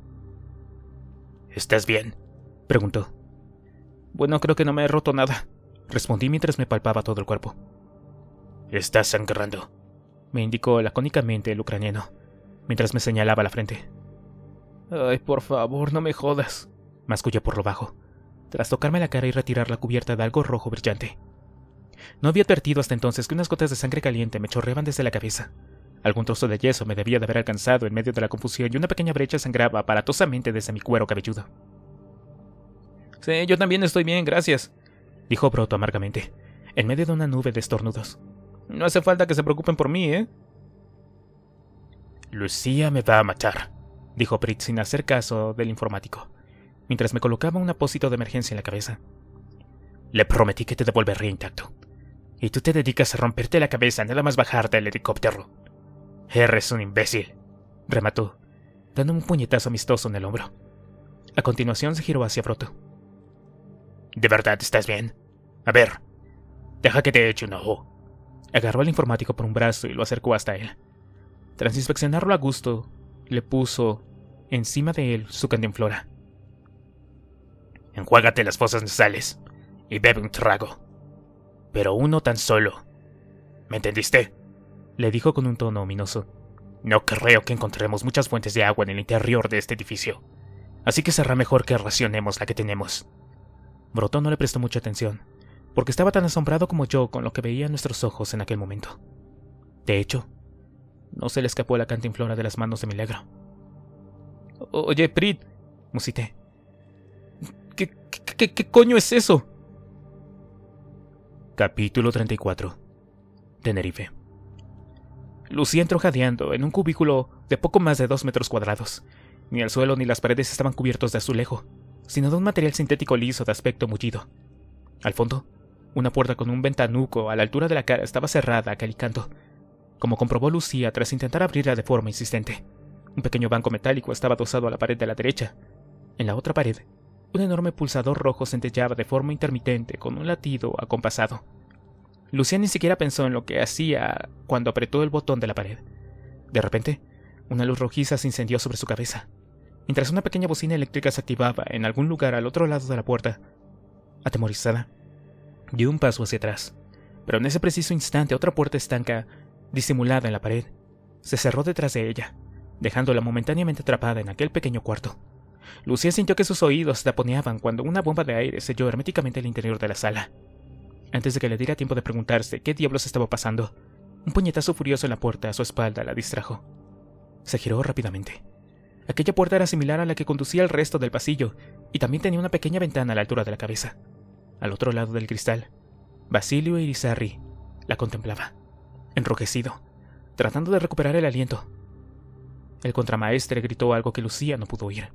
¿Estás bien?, preguntó. Bueno, creo que no me he roto nada, respondí mientras me palpaba todo el cuerpo. Estás sangrando, me indicó lacónicamente el ucraniano, mientras me señalaba la frente. Ay, por favor, no me jodas, mascullé por lo bajo, tras tocarme la cara y retirar la cubierta de algo rojo brillante. No había advertido hasta entonces que unas gotas de sangre caliente me chorreaban desde la cabeza. Algún trozo de yeso me debía de haber alcanzado en medio de la confusión y una pequeña brecha sangraba aparatosamente desde mi cuero cabelludo. Sí, yo también estoy bien, gracias, dijo Broto amargamente, en medio de una nube de estornudos. No hace falta que se preocupen por mí, ¿eh? Lucía me va a matar, dijo Brit sin hacer caso del informático, mientras me colocaba un apósito de emergencia en la cabeza. Le prometí que te devolvería intacto, y tú te dedicas a romperte la cabeza nada más bajar del helicóptero. Eres un imbécil, remató, dando un puñetazo amistoso en el hombro. A continuación se giró hacia Broto. ¿De verdad estás bien? A ver, deja que te eche un ojo. Agarró al informático por un brazo y lo acercó hasta él. Tras inspeccionarlo a gusto, le puso encima de él su cantinflora. Enjuágate las fosas nasales y bebe un trago. Pero uno tan solo. ¿Me entendiste?, le dijo con un tono ominoso. No creo que encontremos muchas fuentes de agua en el interior de este edificio, así que será mejor que racionemos la que tenemos. Broto no le prestó mucha atención, porque estaba tan asombrado como yo con lo que veía en nuestros ojos en aquel momento. De hecho, no se le escapó la cantinflora de las manos de Milagro. Oye, Brit, musité. ¿Qué, qué, qué, qué coño es eso? Capítulo treinta y cuatro. Tenerife. Lucía entró jadeando en un cubículo de poco más de dos metros cuadrados. Ni el suelo ni las paredes estaban cubiertos de azulejo, sino de un material sintético liso de aspecto mullido. Al fondo, una puerta con un ventanuco a la altura de la cara estaba cerrada a cal y canto, como comprobó Lucía tras intentar abrirla de forma insistente. Un pequeño banco metálico estaba adosado a la pared de la derecha. En la otra pared, un enorme pulsador rojo centelleaba de forma intermitente con un latido acompasado. Lucía ni siquiera pensó en lo que hacía cuando apretó el botón de la pared. De repente, una luz rojiza se incendió sobre su cabeza, mientras una pequeña bocina eléctrica se activaba en algún lugar al otro lado de la puerta. Atemorizada, dio un paso hacia atrás, pero en ese preciso instante otra puerta estanca, disimulada en la pared, se cerró detrás de ella, dejándola momentáneamente atrapada en aquel pequeño cuarto. Lucía sintió que sus oídos taponeaban cuando una bomba de aire selló herméticamente el interior de la sala. Antes de que le diera tiempo de preguntarse qué diablos estaba pasando, un puñetazo furioso en la puerta a su espalda la distrajo. Se giró rápidamente. Aquella puerta era similar a la que conducía al resto del pasillo, y también tenía una pequeña ventana a la altura de la cabeza. Al otro lado del cristal, Basilio Irizarry la contemplaba, enrojecido, tratando de recuperar el aliento. El contramaestre gritó algo que Lucía no pudo oír.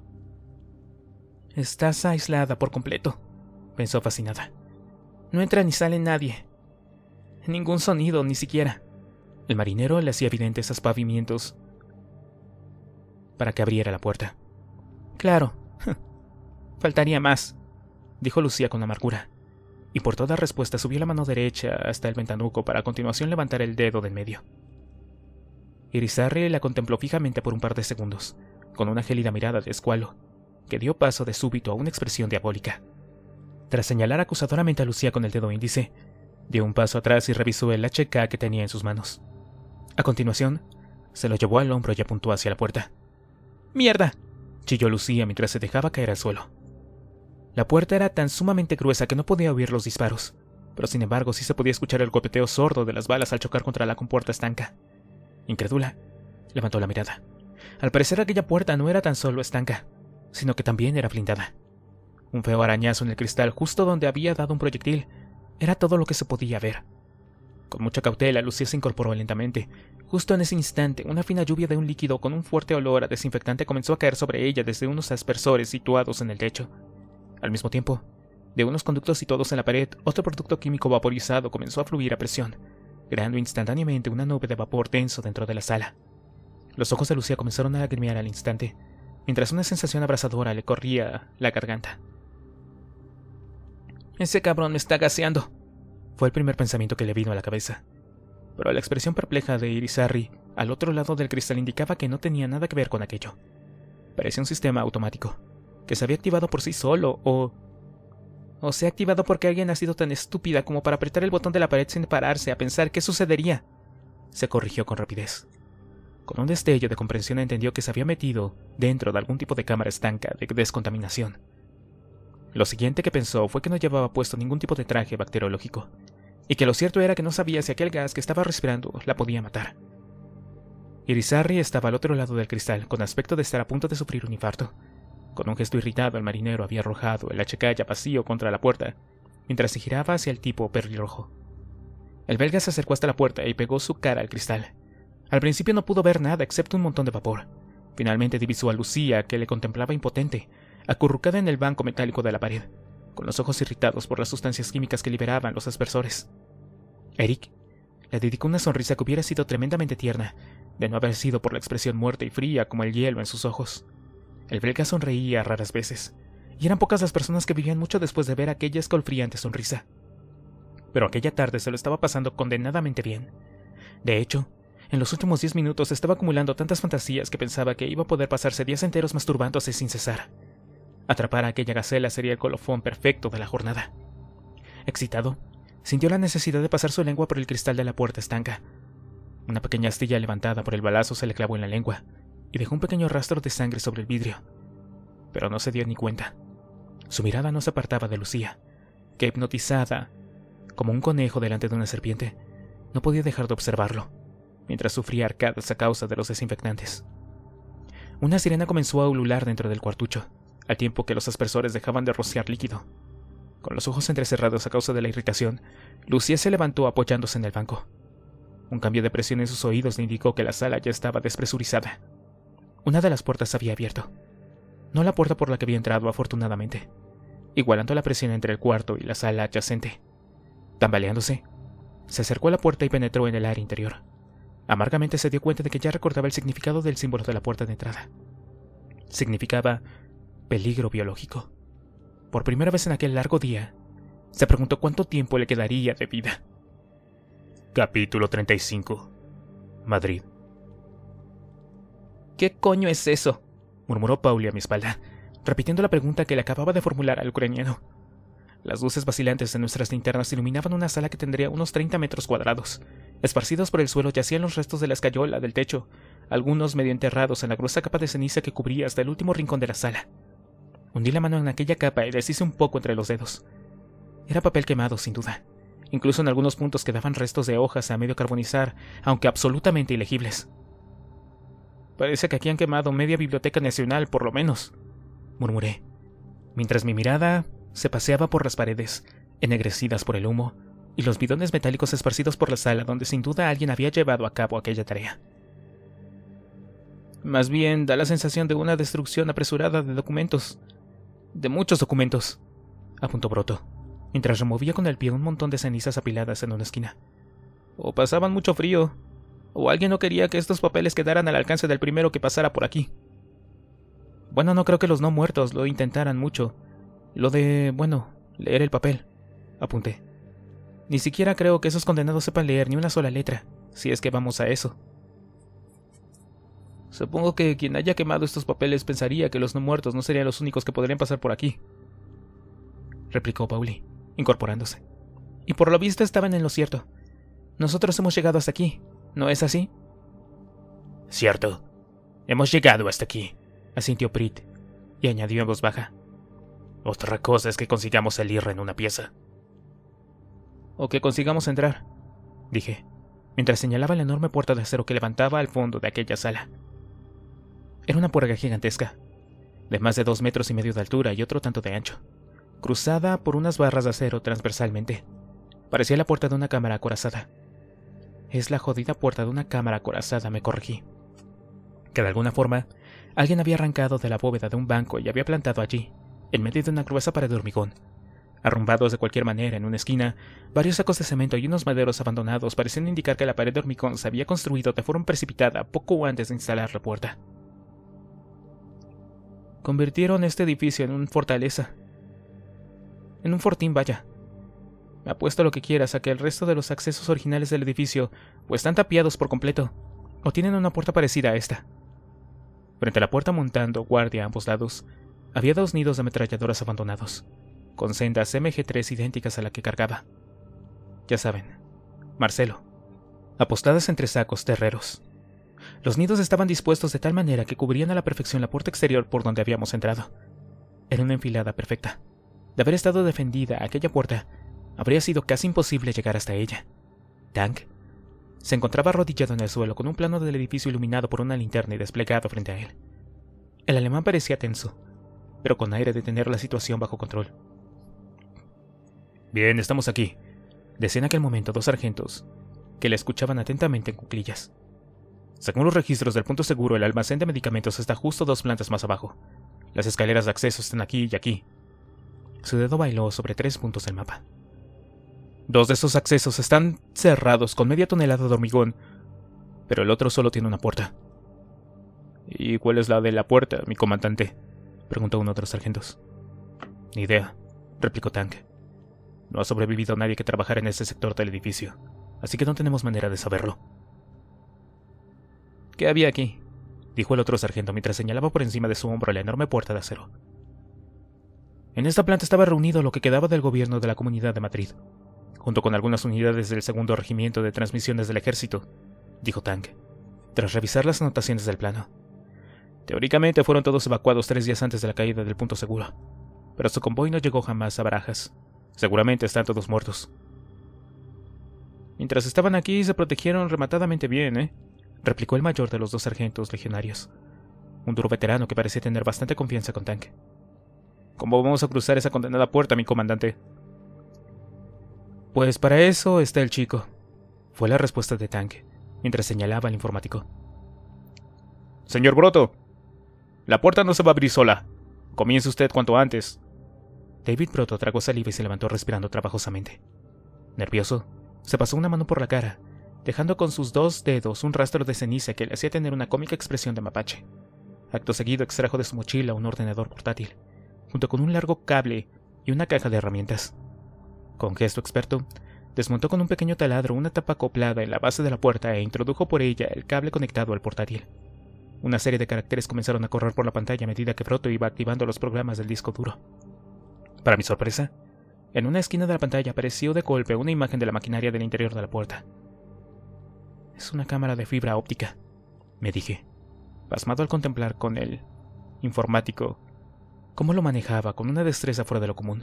«Estás aislada por completo», pensó fascinada. «No entra ni sale nadie. Ningún sonido, ni siquiera». El marinero le hacía evidentes aspavientos para que abriera la puerta. «Claro, faltaría más», dijo Lucía con amargura, y por toda respuesta subió la mano derecha hasta el ventanuco para a continuación levantar el dedo del medio. Irizarry la contempló fijamente por un par de segundos, con una gélida mirada de escualo, que dio paso de súbito a una expresión diabólica. Tras señalar acusadoramente a Lucía con el dedo índice, dio un paso atrás y revisó el hache ka que tenía en sus manos. A continuación, se lo llevó al hombro y apuntó hacia la puerta. «¡Mierda!», chilló Lucía mientras se dejaba caer al suelo. La puerta era tan sumamente gruesa que no podía oír los disparos, pero sin embargo sí se podía escuchar el golpeteo sordo de las balas al chocar contra la compuerta estanca. Incrédula, levantó la mirada. Al parecer aquella puerta no era tan solo estanca, sino que también era blindada. Un feo arañazo en el cristal justo donde había dado un proyectil era todo lo que se podía ver. Con mucha cautela, Lucía se incorporó lentamente. Justo en ese instante, una fina lluvia de un líquido con un fuerte olor a desinfectante comenzó a caer sobre ella desde unos aspersores situados en el techo. Al mismo tiempo, de unos conductos situados en la pared, otro producto químico vaporizado comenzó a fluir a presión, creando instantáneamente una nube de vapor denso dentro de la sala. Los ojos de Lucía comenzaron a lagrimear al instante, mientras una sensación abrasadora le corría la garganta. «Ese cabrón me está gaseando», fue el primer pensamiento que le vino a la cabeza. Pero la expresión perpleja de Irizarry al otro lado del cristal indicaba que no tenía nada que ver con aquello. Parecía un sistema automático, que se había activado por sí solo, o... o se ha activado porque alguien ha sido tan estúpida como para apretar el botón de la pared sin pararse a pensar qué sucedería. Se corrigió con rapidez. Con un destello de comprensión entendió que se había metido dentro de algún tipo de cámara estanca de descontaminación. Lo siguiente que pensó fue que no llevaba puesto ningún tipo de traje bacteriológico, y que lo cierto era que no sabía si aquel gas que estaba respirando la podía matar. Irizarry estaba al otro lado del cristal, con aspecto de estar a punto de sufrir un infarto. Con un gesto irritado, el marinero había arrojado el hache ka ya vacío contra la puerta, mientras se giraba hacia el tipo pelirrojo. El belga se acercó hasta la puerta y pegó su cara al cristal. Al principio no pudo ver nada excepto un montón de vapor. Finalmente divisó a Lucía, que le contemplaba impotente, acurrucada en el banco metálico de la pared, con los ojos irritados por las sustancias químicas que liberaban los aspersores. Eric le dedicó una sonrisa que hubiera sido tremendamente tierna, de no haber sido por la expresión muerta y fría como el hielo en sus ojos. El belga sonreía raras veces, y eran pocas las personas que vivían mucho después de ver aquella escalofriante sonrisa. Pero aquella tarde se lo estaba pasando condenadamente bien. De hecho, en los últimos diez minutos estaba acumulando tantas fantasías que pensaba que iba a poder pasarse días enteros masturbándose sin cesar. Atrapar a aquella gacela sería el colofón perfecto de la jornada. Excitado, sintió la necesidad de pasar su lengua por el cristal de la puerta estanca. Una pequeña astilla levantada por el balazo se le clavó en la lengua y dejó un pequeño rastro de sangre sobre el vidrio. Pero no se dio ni cuenta. Su mirada no se apartaba de Lucía, que hipnotizada, como un conejo delante de una serpiente, no podía dejar de observarlo, mientras sufría arcadas a causa de los desinfectantes. Una sirena comenzó a ulular dentro del cuartucho, al tiempo que los aspersores dejaban de rociar líquido. Con los ojos entrecerrados a causa de la irritación, Lucía se levantó apoyándose en el banco. Un cambio de presión en sus oídos le indicó que la sala ya estaba despresurizada. Una de las puertas se había abierto. No la puerta por la que había entrado, afortunadamente, igualando la presión entre el cuarto y la sala adyacente. Tambaleándose, se acercó a la puerta y penetró en el área interior. Amargamente se dio cuenta de que ya recordaba el significado del símbolo de la puerta de entrada. Significaba peligro biológico. Por primera vez en aquel largo día, se preguntó cuánto tiempo le quedaría de vida. Capítulo treinta y cinco. Madrid. ¿Qué coño es eso?, murmuró Pauli a mi espalda, repitiendo la pregunta que le acababa de formular al ucraniano. Las luces vacilantes de nuestras linternas iluminaban una sala que tendría unos treinta metros cuadrados. Esparcidos por el suelo yacían los restos de la escayola del techo, algunos medio enterrados en la gruesa capa de ceniza que cubría hasta el último rincón de la sala. Hundí la mano en aquella capa y deshice un poco entre los dedos. Era papel quemado, sin duda. Incluso en algunos puntos quedaban restos de hojas a medio carbonizar, aunque absolutamente ilegibles. «Parece que aquí han quemado media biblioteca nacional, por lo menos», murmuré, mientras mi mirada se paseaba por las paredes, ennegrecidas por el humo, y los bidones metálicos esparcidos por la sala donde sin duda alguien había llevado a cabo aquella tarea. Más bien da la sensación de una destrucción apresurada de documentos. De muchos documentos, apuntó Broto, mientras removía con el pie un montón de cenizas apiladas en una esquina. O pasaban mucho frío, o alguien no quería que estos papeles quedaran al alcance del primero que pasara por aquí. Bueno, no creo que los no muertos lo intentaran mucho. Lo de, bueno, leer el papel, apunté. Ni siquiera creo que esos condenados sepan leer ni una sola letra, si es que vamos a eso. Supongo que quien haya quemado estos papeles pensaría que los no muertos no serían los únicos que podrían pasar por aquí, replicó Pauli, incorporándose. Y por lo visto estaban en lo cierto. Nosotros hemos llegado hasta aquí, ¿no es así? Cierto. Hemos llegado hasta aquí, asintió Prit, y añadió en voz baja. Otra cosa es que consigamos salir en una pieza. O que consigamos entrar, dije, mientras señalaba la enorme puerta de acero que levantaba al fondo de aquella sala. Era una puerta gigantesca, de más de dos metros y medio de altura y otro tanto de ancho, cruzada por unas barras de acero transversalmente. Parecía la puerta de una cámara acorazada. Es la jodida puerta de una cámara acorazada, me corregí. Que de alguna forma, alguien había arrancado de la bóveda de un banco y había plantado allí, en medio de una gruesa pared de hormigón. Arrumbados de cualquier manera en una esquina, varios sacos de cemento y unos maderos abandonados parecían indicar que la pared de hormigón se había construido de forma precipitada poco antes de instalar la puerta. Convirtieron este edificio en una fortaleza. En un fortín, vaya. Me apuesto lo que quieras a que el resto de los accesos originales del edificio o están tapiados por completo, o tienen una puerta parecida a esta. Frente a la puerta, montando guardia a ambos lados, había dos nidos de ametralladoras abandonados, con sendas eme ge tres idénticas a la que cargaba. Ya saben, Marcelo, apostadas entre sacos terreros. Los nidos estaban dispuestos de tal manera que cubrían a la perfección la puerta exterior por donde habíamos entrado. Era una enfilada perfecta. De haber estado defendida aquella puerta, habría sido casi imposible llegar hasta ella. Tank se encontraba arrodillado en el suelo con un plano del edificio iluminado por una linterna y desplegado frente a él. El alemán parecía tenso, pero con aire de tener la situación bajo control. Bien, estamos aquí, decían en aquel momento dos sargentos, que le escuchaban atentamente en cuclillas. Según los registros del punto seguro, el almacén de medicamentos está justo dos plantas más abajo. Las escaleras de acceso están aquí y aquí. Su dedo bailó sobre tres puntos del mapa. Dos de esos accesos están cerrados con media tonelada de hormigón, pero el otro solo tiene una puerta. ¿Y cuál es la de la puerta, mi comandante?, preguntó uno de los sargentos. Ni idea, replicó Tank. No ha sobrevivido nadie que trabajara en ese sector del edificio, así que no tenemos manera de saberlo. ¿Qué había aquí?, dijo el otro sargento mientras señalaba por encima de su hombro la enorme puerta de acero. En esta planta estaba reunido lo que quedaba del gobierno de la Comunidad de Madrid, junto con algunas unidades del segundo regimiento de transmisiones del ejército, dijo Tank, tras revisar las anotaciones del plano. Teóricamente fueron todos evacuados tres días antes de la caída del punto seguro, pero su convoy no llegó jamás a Barajas. Seguramente están todos muertos. Mientras estaban aquí se protegieron rematadamente bien, ¿eh?, replicó el mayor de los dos sargentos legionarios, un duro veterano que parecía tener bastante confianza con Tank. ¿Cómo vamos a cruzar esa condenada puerta, mi comandante? Pues para eso está el chico, fue la respuesta de Tank, mientras señalaba al informático. Señor Broto, la puerta no se va a abrir sola. Comience usted cuanto antes. David Broto tragó saliva y se levantó respirando trabajosamente. Nervioso, se pasó una mano por la cara, dejando con sus dos dedos un rastro de ceniza que le hacía tener una cómica expresión de mapache. Acto seguido extrajo de su mochila un ordenador portátil, junto con un largo cable y una caja de herramientas. Con gesto experto, desmontó con un pequeño taladro una tapa acoplada en la base de la puerta e introdujo por ella el cable conectado al portátil. Una serie de caracteres comenzaron a correr por la pantalla a medida que Broto iba activando los programas del disco duro. Para mi sorpresa, en una esquina de la pantalla apareció de golpe una imagen de la maquinaria del interior de la puerta. Es una cámara de fibra óptica, me dije, pasmado al contemplar con el informático cómo lo manejaba con una destreza fuera de lo común.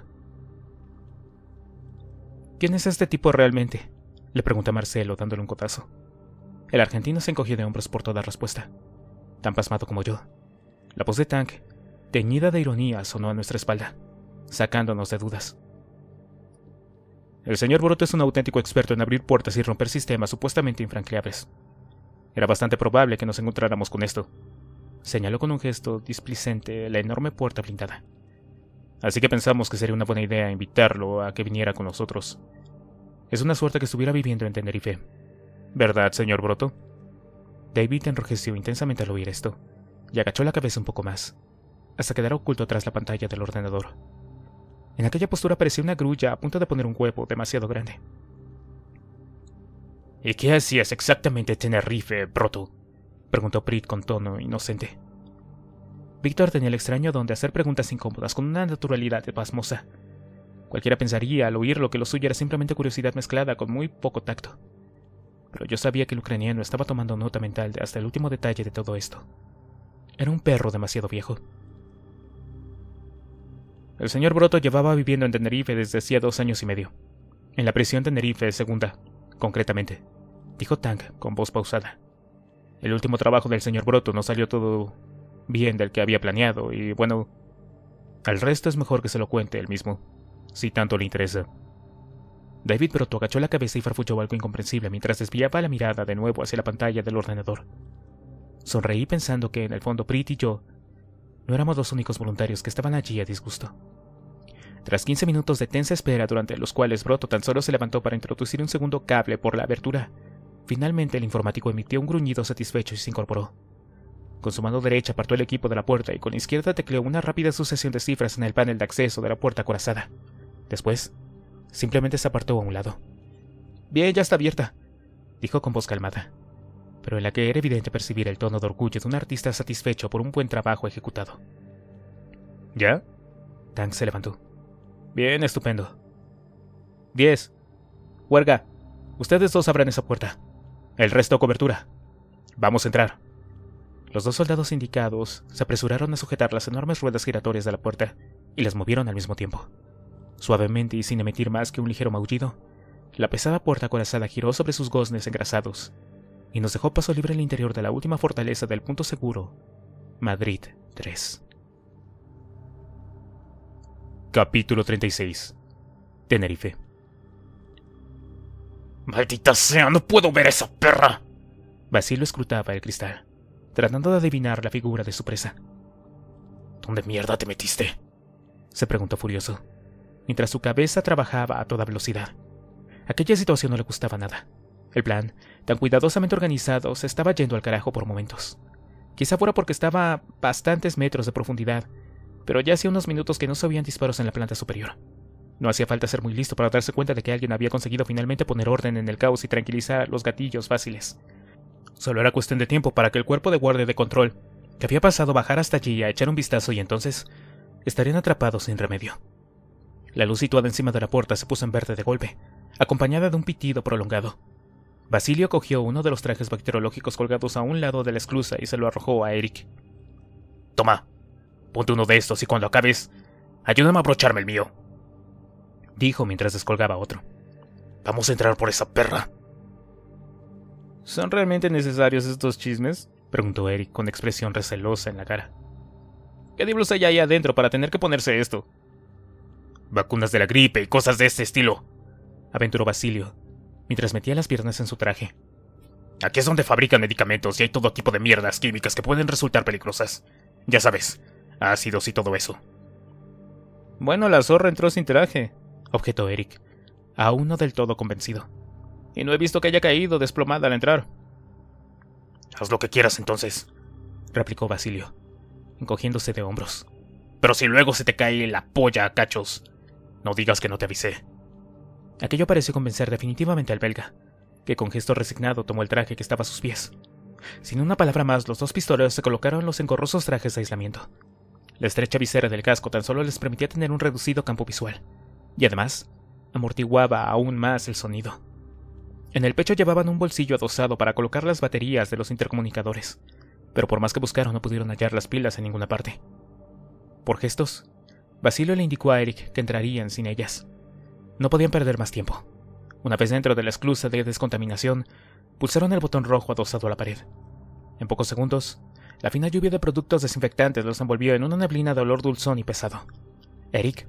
¿Quién es este tipo realmente?, le pregunté a Marcelo dándole un cotazo. El argentino se encogió de hombros por toda respuesta, tan pasmado como yo. La voz de Tank, teñida de ironía, sonó a nuestra espalda. sacándonos de dudas. El señor Broto es un auténtico experto en abrir puertas y romper sistemas supuestamente infranqueables. Era bastante probable que nos encontráramos con esto. Señaló con un gesto displicente la enorme puerta blindada. Así que pensamos que sería una buena idea invitarlo a que viniera con nosotros. Es una suerte que estuviera viviendo en Tenerife. ¿Verdad, señor Broto? David enrojeció intensamente al oír esto, y agachó la cabeza un poco más, hasta quedar oculto tras la pantalla del ordenador. En aquella postura parecía una grulla a punto de poner un huevo demasiado grande. ¿Y qué hacías exactamente en Tenerife, Broto? Preguntó Prit con tono inocente. Víctor tenía el extraño don de hacer preguntas incómodas con una naturalidad pasmosa. Cualquiera pensaría al oírlo que lo suyo era simplemente curiosidad mezclada con muy poco tacto. Pero yo sabía que el ucraniano estaba tomando nota mental de hasta el último detalle de todo esto. Era un perro demasiado viejo. El señor Broto llevaba viviendo en Tenerife desde hacía dos años y medio. En la prisión Tenerife Segunda, concretamente, dijo Tang con voz pausada. El último trabajo del señor Broto no salió todo bien del que había planeado, y bueno, al resto es mejor que se lo cuente él mismo, si tanto le interesa. David Broto agachó la cabeza y farfulló algo incomprensible mientras desviaba la mirada de nuevo hacia la pantalla del ordenador. Sonreí pensando que, en el fondo, Prit y yo no éramos los únicos voluntarios que estaban allí a disgusto. Tras quince minutos de tensa espera, durante los cuales Broto tan solo se levantó para introducir un segundo cable por la abertura, finalmente el informático emitió un gruñido satisfecho y se incorporó. Con su mano derecha apartó el equipo de la puerta y con la izquierda tecleó una rápida sucesión de cifras en el panel de acceso de la puerta acorazada. Después, simplemente se apartó a un lado. «Bien, ya está abierta», dijo con voz calmada, pero en la que era evidente percibir el tono de orgullo de un artista satisfecho por un buen trabajo ejecutado. ¿Ya? Tang se levantó. «Bien, estupendo. Diez. Huerga, ustedes dos abran esa puerta. El resto cobertura. Vamos a entrar». Los dos soldados indicados se apresuraron a sujetar las enormes ruedas giratorias de la puerta y las movieron al mismo tiempo. Suavemente y sin emitir más que un ligero maullido, la pesada puerta acorazada giró sobre sus goznes engrasados y nos dejó paso libre en el interior de la última fortaleza del punto seguro, Madrid tres. Capítulo treinta y seis. Tenerife. ¡Maldita sea! ¡No puedo ver a esa perra! Basilio escrutaba el cristal, tratando de adivinar la figura de su presa. ¿Dónde mierda te metiste?, se preguntó furioso, mientras su cabeza trabajaba a toda velocidad. Aquella situación no le gustaba nada. El plan, tan cuidadosamente organizado, se estaba yendo al carajo por momentos. Quizá fuera porque estaba a bastantes metros de profundidad, pero ya hacía unos minutos que no se oían disparos en la planta superior. No hacía falta ser muy listo para darse cuenta de que alguien había conseguido finalmente poner orden en el caos y tranquilizar los gatillos fáciles. Solo era cuestión de tiempo para que el cuerpo de guardia de control, que había pasado, bajar hasta allí a echar un vistazo, y entonces estarían atrapados sin remedio. La luz situada encima de la puerta se puso en verde de golpe, acompañada de un pitido prolongado. Basilio cogió uno de los trajes bacteriológicos colgados a un lado de la esclusa y se lo arrojó a Eric. «Toma, ponte uno de estos y cuando acabes, ayúdame a abrocharme el mío», dijo mientras descolgaba otro. «Vamos a entrar por esa perra». ¿Son realmente necesarios estos chismes?, preguntó Eric con expresión recelosa en la cara. ¿Qué diablos hay ahí adentro para tener que ponerse esto? «Vacunas de la gripe y cosas de este estilo», aventuró Basilio, mientras metía las piernas en su traje. «Aquí es donde fabrican medicamentos y hay todo tipo de mierdas químicas que pueden resultar peligrosas. Ya sabes, ácidos y todo eso». «Bueno, la zorra entró sin traje», objetó Eric, aún no del todo convencido. «Y no he visto que haya caído desplomada al entrar». «Haz lo que quieras entonces», replicó Basilio, encogiéndose de hombros. «Pero si luego se te cae la polla a cachos, no digas que no te avisé». Aquello pareció convencer definitivamente al belga, que con gesto resignado tomó el traje que estaba a sus pies. Sin una palabra más, los dos pistoleros se colocaron los engorrosos trajes de aislamiento. La estrecha visera del casco tan solo les permitía tener un reducido campo visual, y además amortiguaba aún más el sonido. En el pecho llevaban un bolsillo adosado para colocar las baterías de los intercomunicadores, pero por más que buscaron no pudieron hallar las pilas en ninguna parte. Por gestos, Basilio le indicó a Eric que entrarían sin ellas. No podían perder más tiempo. Una vez dentro de la esclusa de descontaminación, pulsaron el botón rojo adosado a la pared. En pocos segundos, la fina lluvia de productos desinfectantes los envolvió en una neblina de olor dulzón y pesado. Eric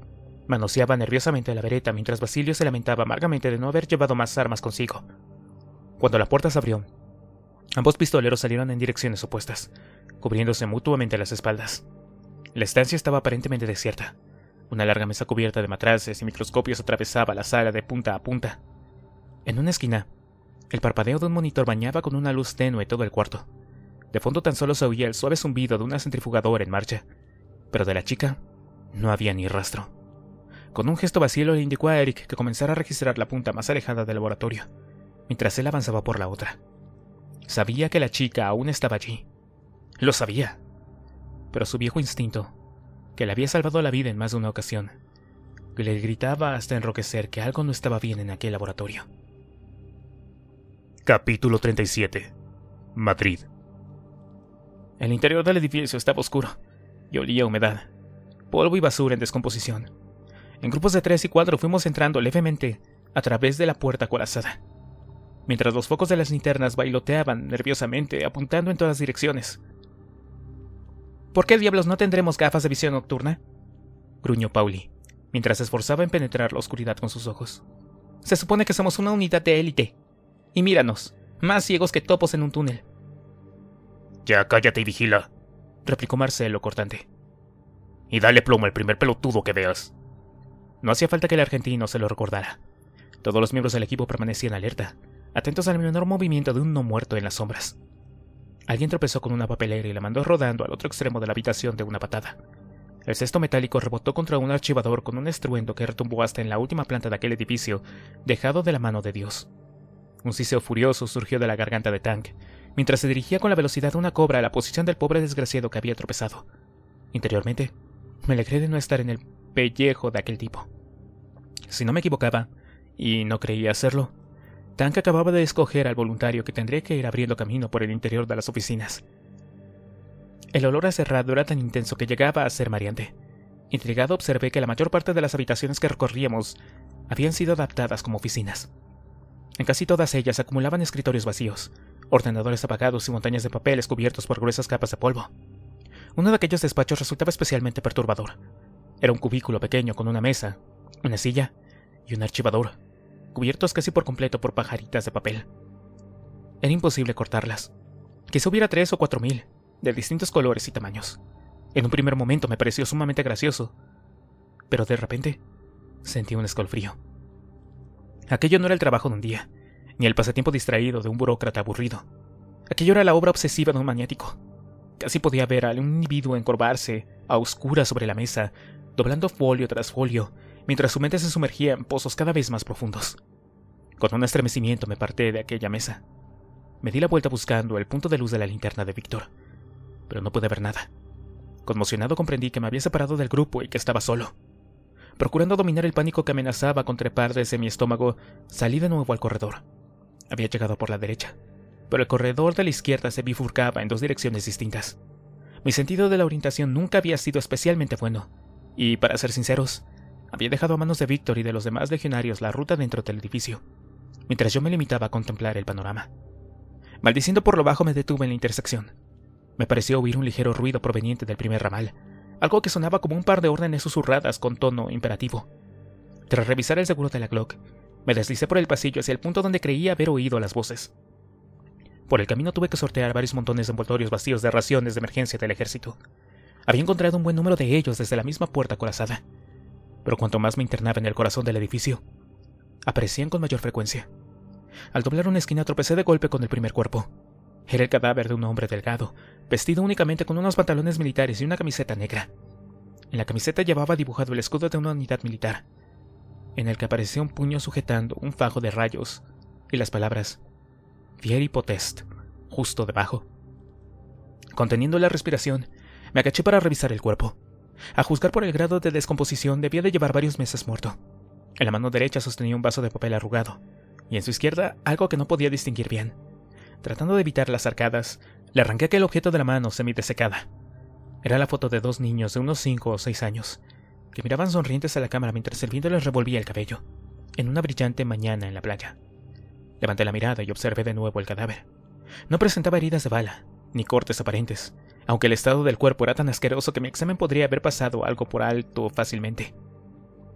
Manoseaba nerviosamente la vereta mientras Basilio se lamentaba amargamente de no haber llevado más armas consigo. Cuando la puerta se abrió, ambos pistoleros salieron en direcciones opuestas, cubriéndose mutuamente las espaldas. La estancia estaba aparentemente desierta. Una larga mesa cubierta de matraces y microscopios atravesaba la sala de punta a punta. En una esquina, el parpadeo de un monitor bañaba con una luz tenue todo el cuarto. De fondo tan solo se oía el suave zumbido de una centrifugadora en marcha, pero de la chica no había ni rastro. Con un gesto Basilio le indicó a Eric que comenzara a registrar la punta más alejada del laboratorio, mientras él avanzaba por la otra. Sabía que la chica aún estaba allí. Lo sabía. Pero su viejo instinto, que le había salvado la vida en más de una ocasión, que le gritaba hasta enroquecer que algo no estaba bien en aquel laboratorio. Capítulo treinta y siete. Madrid. El interior del edificio estaba oscuro y olía a humedad, polvo y basura en descomposición. En grupos de tres y cuatro fuimos entrando levemente a través de la puerta acorazada, mientras los focos de las linternas bailoteaban nerviosamente, apuntando en todas direcciones. ¿Por qué diablos no tendremos gafas de visión nocturna?, gruñó Pauli, mientras se esforzaba en penetrar la oscuridad con sus ojos. Se supone que somos una unidad de élite. Y míranos, más ciegos que topos en un túnel. Ya cállate y vigila, replicó Marcelo cortante. Y dale plomo al primer pelotudo que veas. No hacía falta que el argentino se lo recordara. Todos los miembros del equipo permanecían alerta, atentos al menor movimiento de un no muerto en las sombras. Alguien tropezó con una papelera y la mandó rodando al otro extremo de la habitación de una patada. El cesto metálico rebotó contra un archivador con un estruendo que retumbó hasta en la última planta de aquel edificio, dejado de la mano de Dios. Un siseo furioso surgió de la garganta de Tank, mientras se dirigía con la velocidad de una cobra a la posición del pobre desgraciado que había tropezado. Interiormente, me alegré de no estar en el pellejo de aquel tipo. Si no me equivocaba, y no creía hacerlo, Tank acababa de escoger al voluntario que tendría que ir abriendo camino por el interior de las oficinas. El olor a cerrado era tan intenso que llegaba a ser mareante. Intrigado observé que la mayor parte de las habitaciones que recorríamos habían sido adaptadas como oficinas. En casi todas ellas acumulaban escritorios vacíos, ordenadores apagados y montañas de papeles cubiertos por gruesas capas de polvo. Uno de aquellos despachos resultaba especialmente perturbador. Era un cubículo pequeño con una mesa, una silla y un archivador, cubiertos casi por completo por pajaritas de papel. Era imposible cortarlas. Quizá hubiera tres o cuatro mil, de distintos colores y tamaños. En un primer momento me pareció sumamente gracioso, pero de repente sentí un escalofrío. Aquello no era el trabajo de un día, ni el pasatiempo distraído de un burócrata aburrido. Aquello era la obra obsesiva de un maniático. Casi podía ver a un individuo encorvarse, a oscuras sobre la mesa, doblando folio tras folio, mientras su mente se sumergía en pozos cada vez más profundos. Con un estremecimiento me aparté de aquella mesa. Me di la vuelta buscando el punto de luz de la linterna de Víctor, pero no pude ver nada. Conmocionado comprendí que me había separado del grupo y que estaba solo. Procurando dominar el pánico que amenazaba con trepar desde mi estómago, salí de nuevo al corredor. Había llegado por la derecha, pero el corredor de la izquierda se bifurcaba en dos direcciones distintas. Mi sentido de la orientación nunca había sido especialmente bueno, y, para ser sinceros, había dejado a manos de Víctor y de los demás legionarios la ruta dentro del edificio, mientras yo me limitaba a contemplar el panorama. Maldiciendo por lo bajo me detuve en la intersección. Me pareció oír un ligero ruido proveniente del primer ramal, algo que sonaba como un par de órdenes susurradas con tono imperativo. Tras revisar el seguro de la Glock, me deslicé por el pasillo hacia el punto donde creía haber oído las voces. Por el camino tuve que sortear varios montones de envoltorios vacíos de raciones de emergencia del ejército. Había encontrado un buen número de ellos desde la misma puerta acorazada, pero cuanto más me internaba en el corazón del edificio, aparecían con mayor frecuencia. Al doblar una esquina tropecé de golpe con el primer cuerpo. Era el cadáver de un hombre delgado, vestido únicamente con unos pantalones militares y una camiseta negra. En la camiseta llevaba dibujado el escudo de una unidad militar, en el que aparecía un puño sujetando un fajo de rayos y las palabras Fieri Potest justo debajo. Conteniendo la respiración, me agaché para revisar el cuerpo. A juzgar por el grado de descomposición, debía de llevar varios meses muerto. En la mano derecha sostenía un vaso de papel arrugado, y en su izquierda algo que no podía distinguir bien. Tratando de evitar las arcadas, le arranqué aquel objeto de la mano semidesecada. Era la foto de dos niños de unos cinco o seis años, que miraban sonrientes a la cámara mientras el viento les revolvía el cabello, en una brillante mañana en la playa. Levanté la mirada y observé de nuevo el cadáver. No presentaba heridas de bala, ni cortes aparentes, aunque el estado del cuerpo era tan asqueroso que mi examen podría haber pasado algo por alto fácilmente.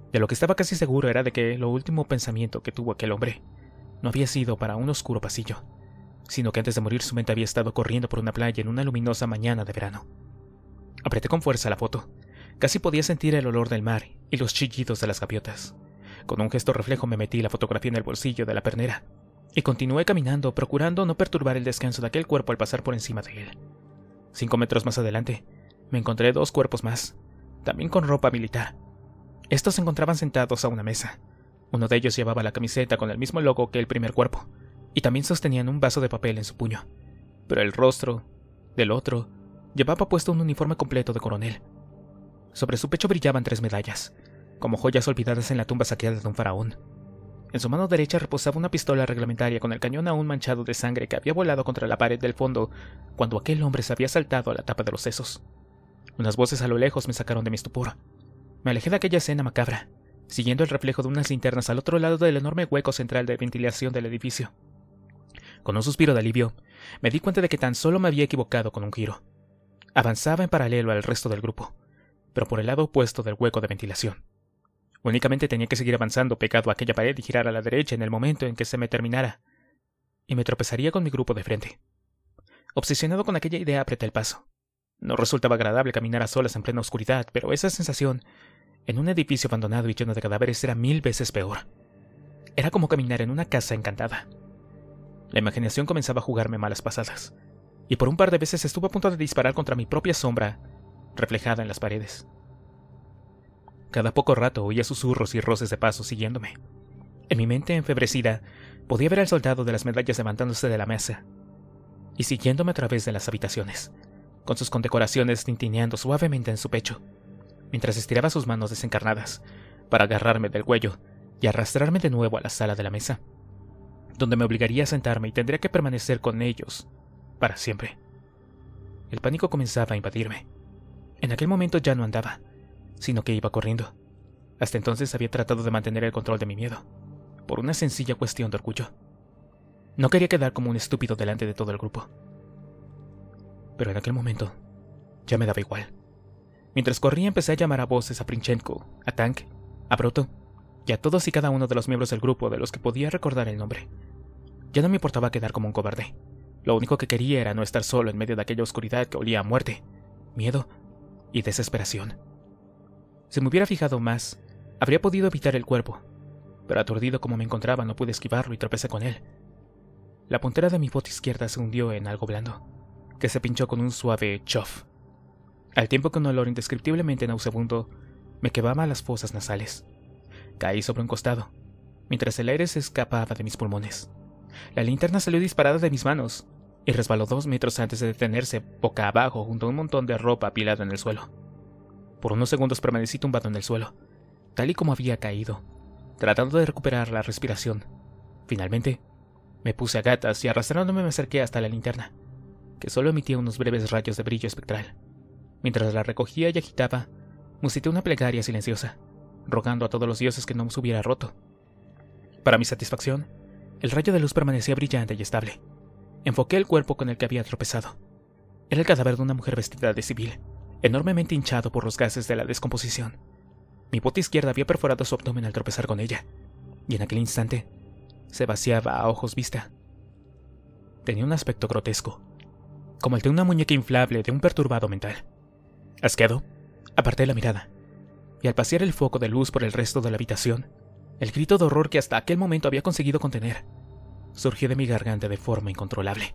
De lo que estaba casi seguro era de que lo último pensamiento que tuvo aquel hombre no había sido para un oscuro pasillo, sino que antes de morir su mente había estado corriendo por una playa en una luminosa mañana de verano. Apreté con fuerza la foto. Casi podía sentir el olor del mar y los chillidos de las gaviotas. Con un gesto reflejo me metí la fotografía en el bolsillo de la pernera y continué caminando, procurando no perturbar el descanso de aquel cuerpo al pasar por encima de él. Cinco metros más adelante, me encontré dos cuerpos más, también con ropa militar. Estos se encontraban sentados a una mesa. Uno de ellos llevaba la camiseta con el mismo logo que el primer cuerpo, y también sostenían un vaso de papel en su puño. Pero el rostro del otro llevaba puesto un uniforme completo de coronel. Sobre su pecho brillaban tres medallas, como joyas olvidadas en la tumba saqueada de un faraón. En su mano derecha reposaba una pistola reglamentaria con el cañón aún manchado de sangre que había volado contra la pared del fondo cuando aquel hombre se había saltado a la tapa de los sesos. Unas voces a lo lejos me sacaron de mi estupor. Me alejé de aquella escena macabra, siguiendo el reflejo de unas linternas al otro lado del enorme hueco central de ventilación del edificio. Con un suspiro de alivio, me di cuenta de que tan solo me había equivocado con un giro. Avanzaba en paralelo al resto del grupo, pero por el lado opuesto del hueco de ventilación. Únicamente tenía que seguir avanzando pegado a aquella pared y girar a la derecha en el momento en que se me terminara, y me tropezaría con mi grupo de frente. Obsesionado con aquella idea, apreté el paso. No resultaba agradable caminar a solas en plena oscuridad, pero esa sensación, en un edificio abandonado y lleno de cadáveres, era mil veces peor. Era como caminar en una casa encantada. La imaginación comenzaba a jugarme malas pasadas, y por un par de veces estuve a punto de disparar contra mi propia sombra, reflejada en las paredes. Cada poco rato oía susurros y roces de pasos siguiéndome. En mi mente enfebrecida, podía ver al soldado de las medallas levantándose de la mesa y siguiéndome a través de las habitaciones, con sus condecoraciones tintineando suavemente en su pecho, mientras estiraba sus manos desencarnadas para agarrarme del cuello y arrastrarme de nuevo a la sala de la mesa, donde me obligaría a sentarme y tendría que permanecer con ellos para siempre. El pánico comenzaba a invadirme. En aquel momento ya no andaba, sino que iba corriendo. Hasta entonces había tratado de mantener el control de mi miedo, por una sencilla cuestión de orgullo. No quería quedar como un estúpido delante de todo el grupo. Pero en aquel momento, ya me daba igual. Mientras corría empecé a llamar a voces a Princhenko, a Tank, a Broto, y a todos y cada uno de los miembros del grupo de los que podía recordar el nombre. Ya no me importaba quedar como un cobarde. Lo único que quería era no estar solo en medio de aquella oscuridad que olía a muerte, miedo y desesperación. Si me hubiera fijado más, habría podido evitar el cuerpo, pero aturdido como me encontraba no pude esquivarlo y tropecé con él. La puntera de mi bota izquierda se hundió en algo blando, que se pinchó con un suave chof, al tiempo que un olor indescriptiblemente nauseabundo me quemaba las fosas nasales. Caí sobre un costado, mientras el aire se escapaba de mis pulmones. La linterna salió disparada de mis manos y resbaló dos metros antes de detenerse boca abajo junto a un montón de ropa apilada en el suelo. Por unos segundos permanecí tumbado en el suelo, tal y como había caído, tratando de recuperar la respiración. Finalmente, me puse a gatas y arrastrándome me acerqué hasta la linterna, que solo emitía unos breves rayos de brillo espectral. Mientras la recogía y agitaba, musité una plegaria silenciosa, rogando a todos los dioses que no se hubiera roto. Para mi satisfacción, el rayo de luz permanecía brillante y estable. Enfoqué el cuerpo con el que había tropezado. Era el cadáver de una mujer vestida de civil, enormemente hinchado por los gases de la descomposición. Mi bota izquierda había perforado su abdomen al tropezar con ella, y en aquel instante se vaciaba a ojos vista. Tenía un aspecto grotesco, como el de una muñeca inflable de un perturbado mental. Asqueado, aparté la mirada, y al pasear el foco de luz por el resto de la habitación, el grito de horror que hasta aquel momento había conseguido contener surgió de mi garganta de forma incontrolable.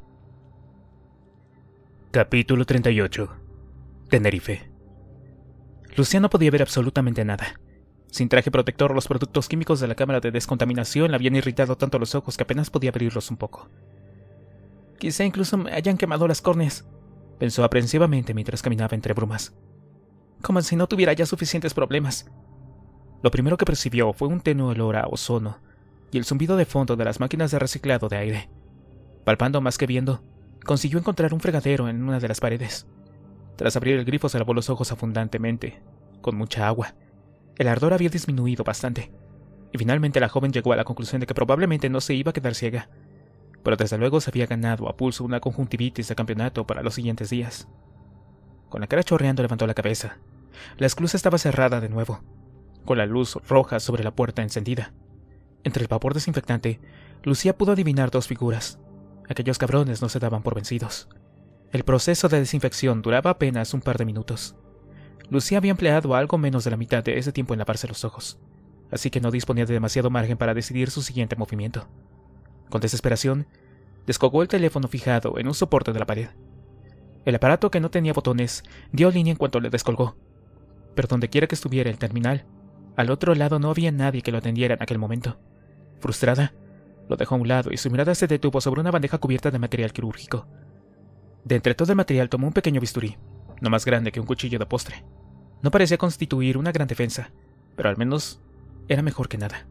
Capítulo treinta y ocho. Tenerife. Luciano podía ver absolutamente nada. Sin traje protector, los productos químicos de la cámara de descontaminación le habían irritado tanto los ojos que apenas podía abrirlos un poco. Quizá incluso me hayan quemado las córneas, pensó aprensivamente mientras caminaba entre brumas. Como si no tuviera ya suficientes problemas. Lo primero que percibió fue un tenue olor a ozono y el zumbido de fondo de las máquinas de reciclado de aire. Palpando más que viendo, consiguió encontrar un fregadero en una de las paredes. Tras abrir el grifo se lavó los ojos abundantemente, con mucha agua. El ardor había disminuido bastante, y finalmente la joven llegó a la conclusión de que probablemente no se iba a quedar ciega, pero desde luego se había ganado a pulso una conjuntivitis de campeonato para los siguientes días. Con la cara chorreando levantó la cabeza. La esclusa estaba cerrada de nuevo. con la luz roja sobre la puerta encendida. Entre el vapor desinfectante, Lucía pudo adivinar dos figuras. Aquellos cabrones no se daban por vencidos. El proceso de desinfección duraba apenas un par de minutos. Lucía había empleado algo menos de la mitad de ese tiempo en lavarse los ojos, así que no disponía de demasiado margen para decidir su siguiente movimiento. Con desesperación, descolgó el teléfono fijado en un soporte de la pared. El aparato, que no tenía botones, dio línea en cuanto le descolgó. Pero donde quiera que estuviera el terminal, al otro lado no había nadie que lo atendiera en aquel momento. Frustrada, lo dejó a un lado y su mirada se detuvo sobre una bandeja cubierta de material quirúrgico. De entre todo el material tomó un pequeño bisturí, no más grande que un cuchillo de postre. No parecía constituir una gran defensa, pero al menos era mejor que nada.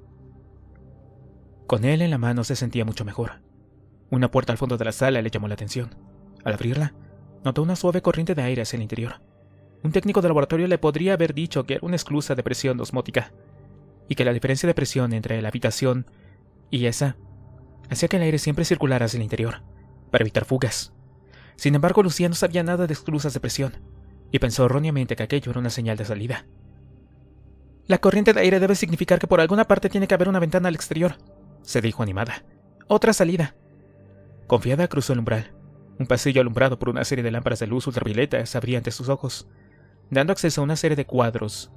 Con él en la mano se sentía mucho mejor. Una puerta al fondo de la sala le llamó la atención. Al abrirla, notó una suave corriente de aire hacia el interior. Un técnico de laboratorio le podría haber dicho que era una esclusa de presión osmótica, y que la diferencia de presión entre la habitación y esa hacía que el aire siempre circulara hacia el interior, para evitar fugas. Sin embargo, Lucía no sabía nada de esclusas de presión, y pensó erróneamente que aquello era una señal de salida. «La corriente de aire debe significar que por alguna parte tiene que haber una ventana al exterior», se dijo animada. «Otra salida». Confiada, cruzó el umbral. Un pasillo alumbrado por una serie de lámparas de luz ultravioleta se abría ante sus ojos, dando acceso a una serie de cuadros,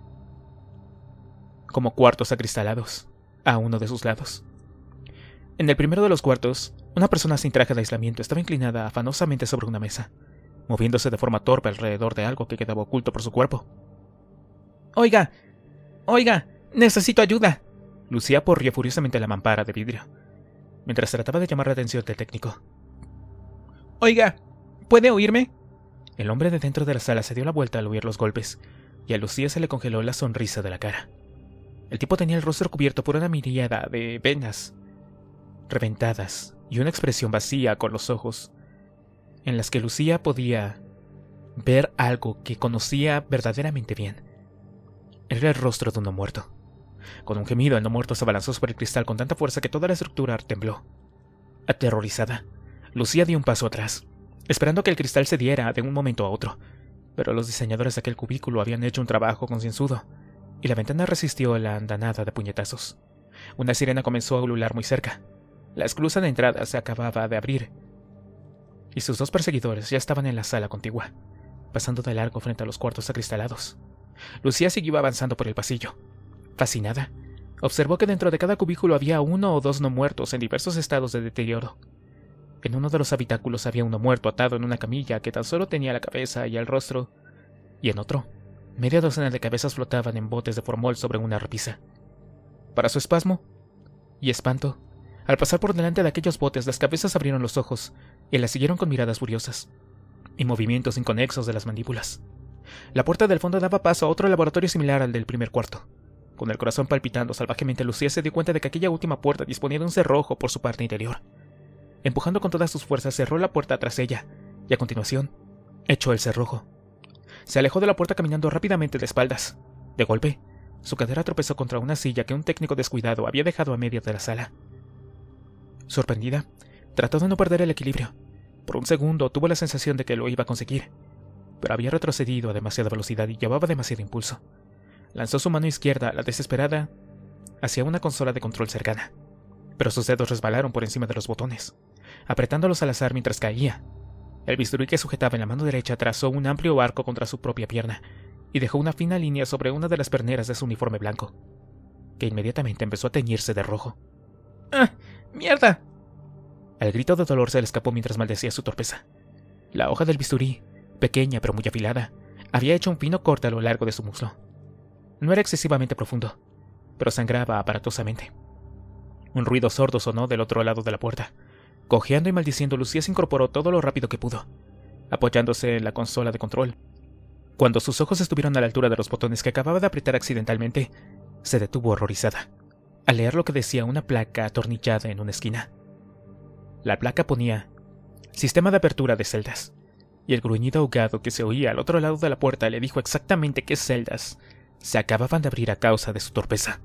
como cuartos acristalados, a uno de sus lados. En el primero de los cuartos, una persona sin traje de aislamiento estaba inclinada afanosamente sobre una mesa, moviéndose de forma torpe alrededor de algo que quedaba oculto por su cuerpo. «Oiga, oiga, necesito ayuda», Lucía porrió furiosamente la mampara de vidrio, mientras trataba de llamar la atención del técnico. «Oiga, ¿puede oírme?». El hombre de dentro de la sala se dio la vuelta al oír los golpes, y a Lucía se le congeló la sonrisa de la cara. El tipo tenía el rostro cubierto por una miríada de venas reventadas y una expresión vacía con los ojos, en las que Lucía podía ver algo que conocía verdaderamente bien. Era el rostro de un no muerto. Con un gemido, el no muerto se abalanzó sobre el cristal con tanta fuerza que toda la estructura tembló. Aterrorizada, Lucía dio un paso atrás, esperando que el cristal cediera de un momento a otro, pero los diseñadores de aquel cubículo habían hecho un trabajo concienzudo, y la ventana resistió la andanada de puñetazos. Una sirena comenzó a ulular muy cerca. La esclusa de entrada se acababa de abrir, y sus dos perseguidores ya estaban en la sala contigua, pasando de largo frente a los cuartos acristalados. Lucía siguió avanzando por el pasillo. Fascinada, observó que dentro de cada cubículo había uno o dos no muertos en diversos estados de deterioro. En uno de los habitáculos había uno muerto atado en una camilla que tan solo tenía la cabeza y el rostro, y en otro, media docena de cabezas flotaban en botes de formol sobre una repisa. Para su espasmo y espanto, al pasar por delante de aquellos botes, las cabezas abrieron los ojos y las siguieron con miradas furiosas y movimientos inconexos de las mandíbulas. La puerta del fondo daba paso a otro laboratorio similar al del primer cuarto. Con el corazón palpitando salvajemente, Lucía se dio cuenta de que aquella última puerta disponía de un cerrojo por su parte interior. Empujando con todas sus fuerzas, cerró la puerta tras ella, y a continuación, echó el cerrojo. Se alejó de la puerta caminando rápidamente de espaldas. De golpe, su cadera tropezó contra una silla que un técnico descuidado había dejado a medio de la sala. Sorprendida, trató de no perder el equilibrio. Por un segundo tuvo la sensación de que lo iba a conseguir, pero había retrocedido a demasiada velocidad y llevaba demasiado impulso. Lanzó su mano izquierda, la desesperada, hacia una consola de control cercana, pero sus dedos resbalaron por encima de los botones, apretándolos al azar mientras caía. El bisturí que sujetaba en la mano derecha trazó un amplio arco contra su propia pierna y dejó una fina línea sobre una de las perneras de su uniforme blanco, que inmediatamente empezó a teñirse de rojo. ¡Ah! ¡Mierda! El grito de dolor se le escapó mientras maldecía su torpeza. La hoja del bisturí, pequeña pero muy afilada, había hecho un fino corte a lo largo de su muslo. No era excesivamente profundo, pero sangraba aparatosamente. Un ruido sordo sonó del otro lado de la puerta. Cojeando y maldiciendo, Lucía se incorporó todo lo rápido que pudo, apoyándose en la consola de control. Cuando sus ojos estuvieron a la altura de los botones que acababa de apretar accidentalmente, se detuvo horrorizada, al leer lo que decía una placa atornillada en una esquina. La placa ponía «Sistema de apertura de celdas», y el gruñido ahogado que se oía al otro lado de la puerta le dijo exactamente qué celdas se acababan de abrir a causa de su torpeza.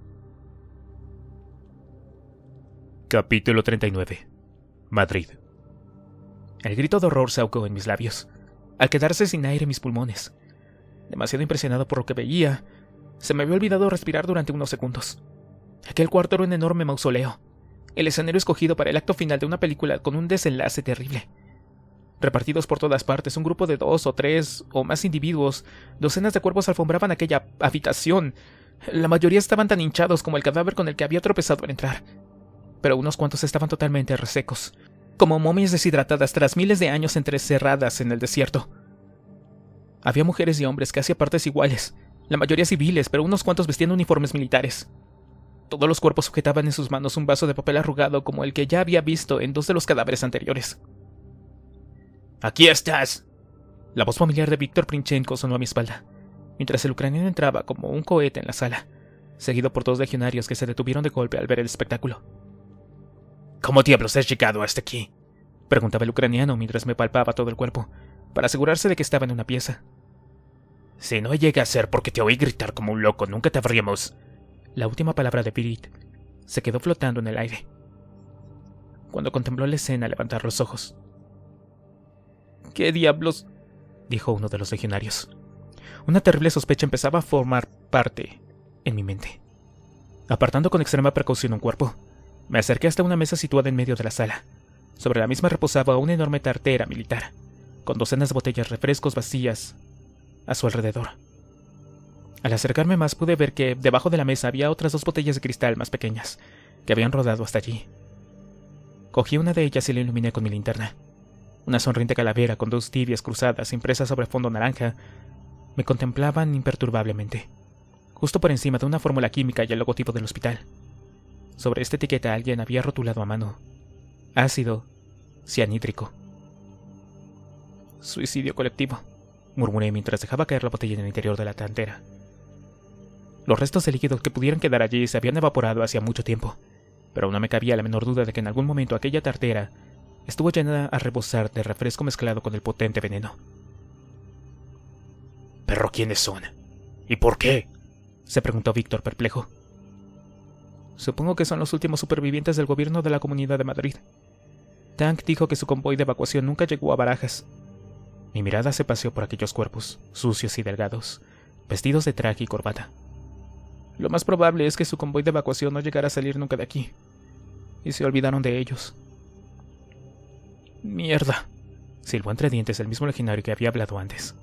Capítulo treinta y nueve. Madrid. El grito de horror se ahogó en mis labios, al quedarse sin aire mis pulmones. Demasiado impresionado por lo que veía, Se me había olvidado respirar durante unos segundos. Aquel cuarto era un enorme mausoleo, el escenario escogido para el acto final de una película con un desenlace terrible. Repartidos por todas partes, un grupo de dos o tres o más individuos, docenas de cuerpos alfombraban aquella habitación. La mayoría estaban tan hinchados como el cadáver con el que había tropezado al entrar, pero unos cuantos estaban totalmente resecos, como momias deshidratadas tras miles de años entrecerradas en el desierto. Había mujeres y hombres casi a partes iguales, la mayoría civiles, pero unos cuantos vestían uniformes militares. Todos los cuerpos sujetaban en sus manos un vaso de papel arrugado como el que ya había visto en dos de los cadáveres anteriores. ¡Aquí estás! La voz familiar de Víctor Princhenko sonó a mi espalda, mientras el ucraniano entraba como un cohete en la sala, seguido por dos legionarios que se detuvieron de golpe al ver el espectáculo. ¿Cómo diablos has llegado hasta aquí?, preguntaba el ucraniano mientras me palpaba todo el cuerpo, para asegurarse de que estaba en una pieza. Si no llega a ser porque te oí gritar como un loco, nunca te habríamos... La última palabra de Pirit se quedó flotando en el aire. Cuando contempló la escena, levantar los ojos. ¿Qué diablos?, dijo uno de los legionarios. Una terrible sospecha empezaba a formar parte en mi mente. Apartando con extrema precaución un cuerpo, me acerqué hasta una mesa situada en medio de la sala. Sobre la misma reposaba una enorme tartera militar, con docenas de botellas de refrescos vacías a su alrededor. Al acercarme más pude ver que debajo de la mesa había otras dos botellas de cristal más pequeñas, que habían rodado hasta allí. Cogí una de ellas y la iluminé con mi linterna. Una sonriente calavera con dos tibias cruzadas impresas sobre fondo naranja me contemplaban imperturbablemente, justo por encima de una fórmula química y el logotipo del hospital. Sobre esta etiqueta alguien había rotulado a mano: ácido cianhídrico. Suicidio colectivo, murmuré mientras dejaba caer la botella en el interior de la tartera. Los restos de líquidos que pudieran quedar allí se habían evaporado hacía mucho tiempo, pero no me cabía la menor duda de que en algún momento aquella tartera estuvo llena a rebosar de refresco mezclado con el potente veneno. ¿Pero quiénes son? ¿Y por qué?, se preguntó Víctor perplejo. Supongo que son los últimos supervivientes del gobierno de la Comunidad de Madrid. Tank dijo que su convoy de evacuación nunca llegó a Barajas. Mi mirada se paseó por aquellos cuerpos, sucios y delgados, vestidos de traje y corbata. Lo más probable es que su convoy de evacuación no llegara a salir nunca de aquí, y se olvidaron de ellos. «Mierda», silbó entre dientes el mismo legionario que había hablado antes.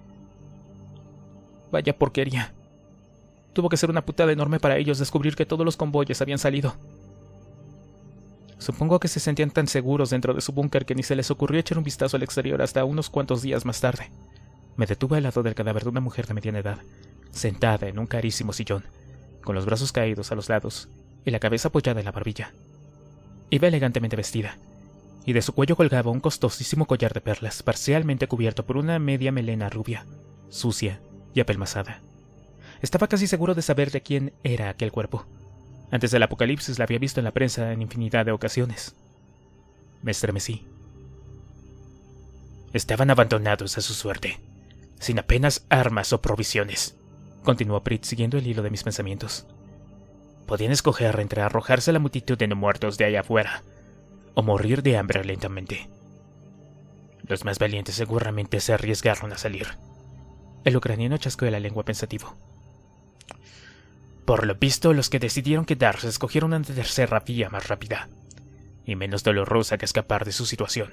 «Vaya porquería. Tuvo que ser una putada enorme para ellos descubrir que todos los convoyes habían salido». Supongo que se sentían tan seguros dentro de su búnker que ni se les ocurrió echar un vistazo al exterior hasta unos cuantos días más tarde. Me detuve al lado del cadáver de una mujer de mediana edad, sentada en un carísimo sillón, con los brazos caídos a los lados y la cabeza apoyada en la barbilla. Iba elegantemente vestida, y de su cuello colgaba un costosísimo collar de perlas, parcialmente cubierto por una media melena rubia, sucia y apelmazada. Estaba casi seguro de saber de quién era aquel cuerpo. Antes del apocalipsis la había visto en la prensa en infinidad de ocasiones. Me estremecí. Estaban abandonados a su suerte, sin apenas armas o provisiones, continuó Prit siguiendo el hilo de mis pensamientos. Podían escoger entre arrojarse a la multitud de no muertos de allá afuera, o morir de hambre lentamente. Los más valientes seguramente se arriesgaron a salir. El ucraniano chasqueó la lengua pensativo. Por lo visto, los que decidieron quedarse escogieron una tercera vía más rápida y menos dolorosa que escapar de su situación.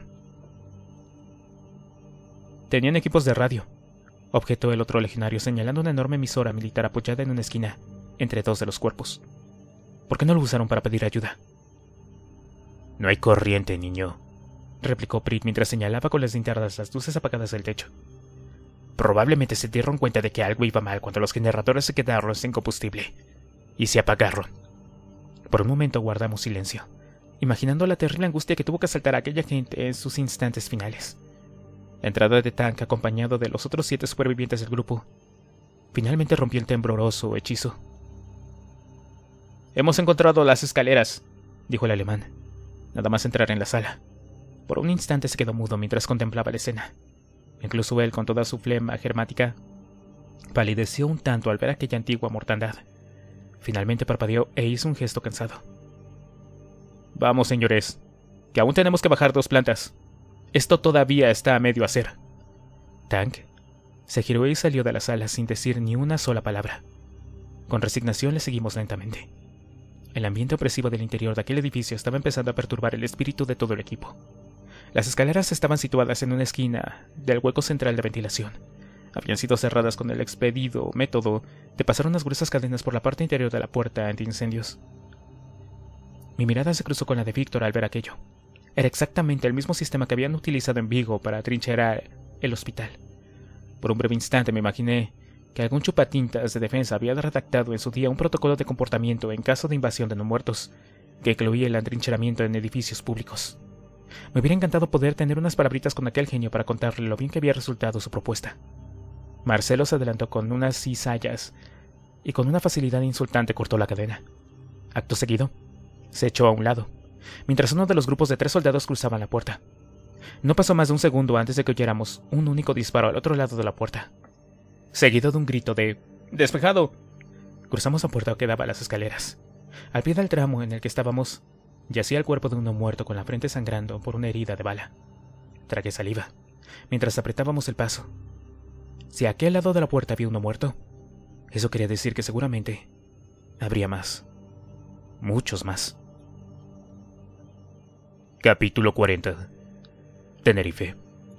Tenían equipos de radio, objetó el otro legionario señalando una enorme emisora militar apoyada en una esquina, entre dos de los cuerpos. ¿Por qué no lo usaron para pedir ayuda? No hay corriente, niño, replicó Prit mientras señalaba con las linternas las luces apagadas del techo. Probablemente se dieron cuenta de que algo iba mal cuando los generadores se quedaron sin combustible y se apagaron. Por un momento guardamos silencio, imaginando la terrible angustia que tuvo que asaltar a aquella gente en sus instantes finales. La entrada de Tank, acompañado de los otros siete supervivientes del grupo, finalmente rompió el tembloroso hechizo. «Hemos encontrado las escaleras», dijo el alemán, nada más entrar en la sala. Por un instante se quedó mudo mientras contemplaba la escena. Incluso él, con toda su flema germática, palideció un tanto al ver aquella antigua mortandad. Finalmente parpadeó e hizo un gesto cansado. «Vamos, señores, que aún tenemos que bajar dos plantas. Esto todavía está a medio hacer». Tank se giró y salió de la sala sin decir ni una sola palabra. Con resignación le seguimos lentamente. El ambiente opresivo del interior de aquel edificio estaba empezando a perturbar el espíritu de todo el equipo. Las escaleras estaban situadas en una esquina del hueco central de ventilación. Habían sido cerradas con el expedido método de pasar unas gruesas cadenas por la parte interior de la puerta antiincendios. Mi mirada se cruzó con la de Víctor al ver aquello. Era exactamente el mismo sistema que habían utilizado en Vigo para atrincherar el hospital. Por un breve instante me imaginé que algún chupatintas de defensa había redactado en su día un protocolo de comportamiento en caso de invasión de no muertos, que incluía el atrincheramiento en edificios públicos. Me hubiera encantado poder tener unas palabritas con aquel genio para contarle lo bien que había resultado su propuesta. Marcelo se adelantó con unas cizallas y con una facilidad insultante cortó la cadena. Acto seguido, se echó a un lado, mientras uno de los grupos de tres soldados cruzaban la puerta. No pasó más de un segundo antes de que oyéramos un único disparo al otro lado de la puerta, seguido de un grito de ¡despejado! Cruzamos la puerta que daba a las escaleras. Al pie del tramo en el que estábamos, yacía el cuerpo de uno muerto con la frente sangrando por una herida de bala. Tragué saliva, mientras apretábamos el paso. Si a aquel lado de la puerta había uno muerto, eso quería decir que seguramente habría más. Muchos más. Capítulo cuarenta. Tenerife.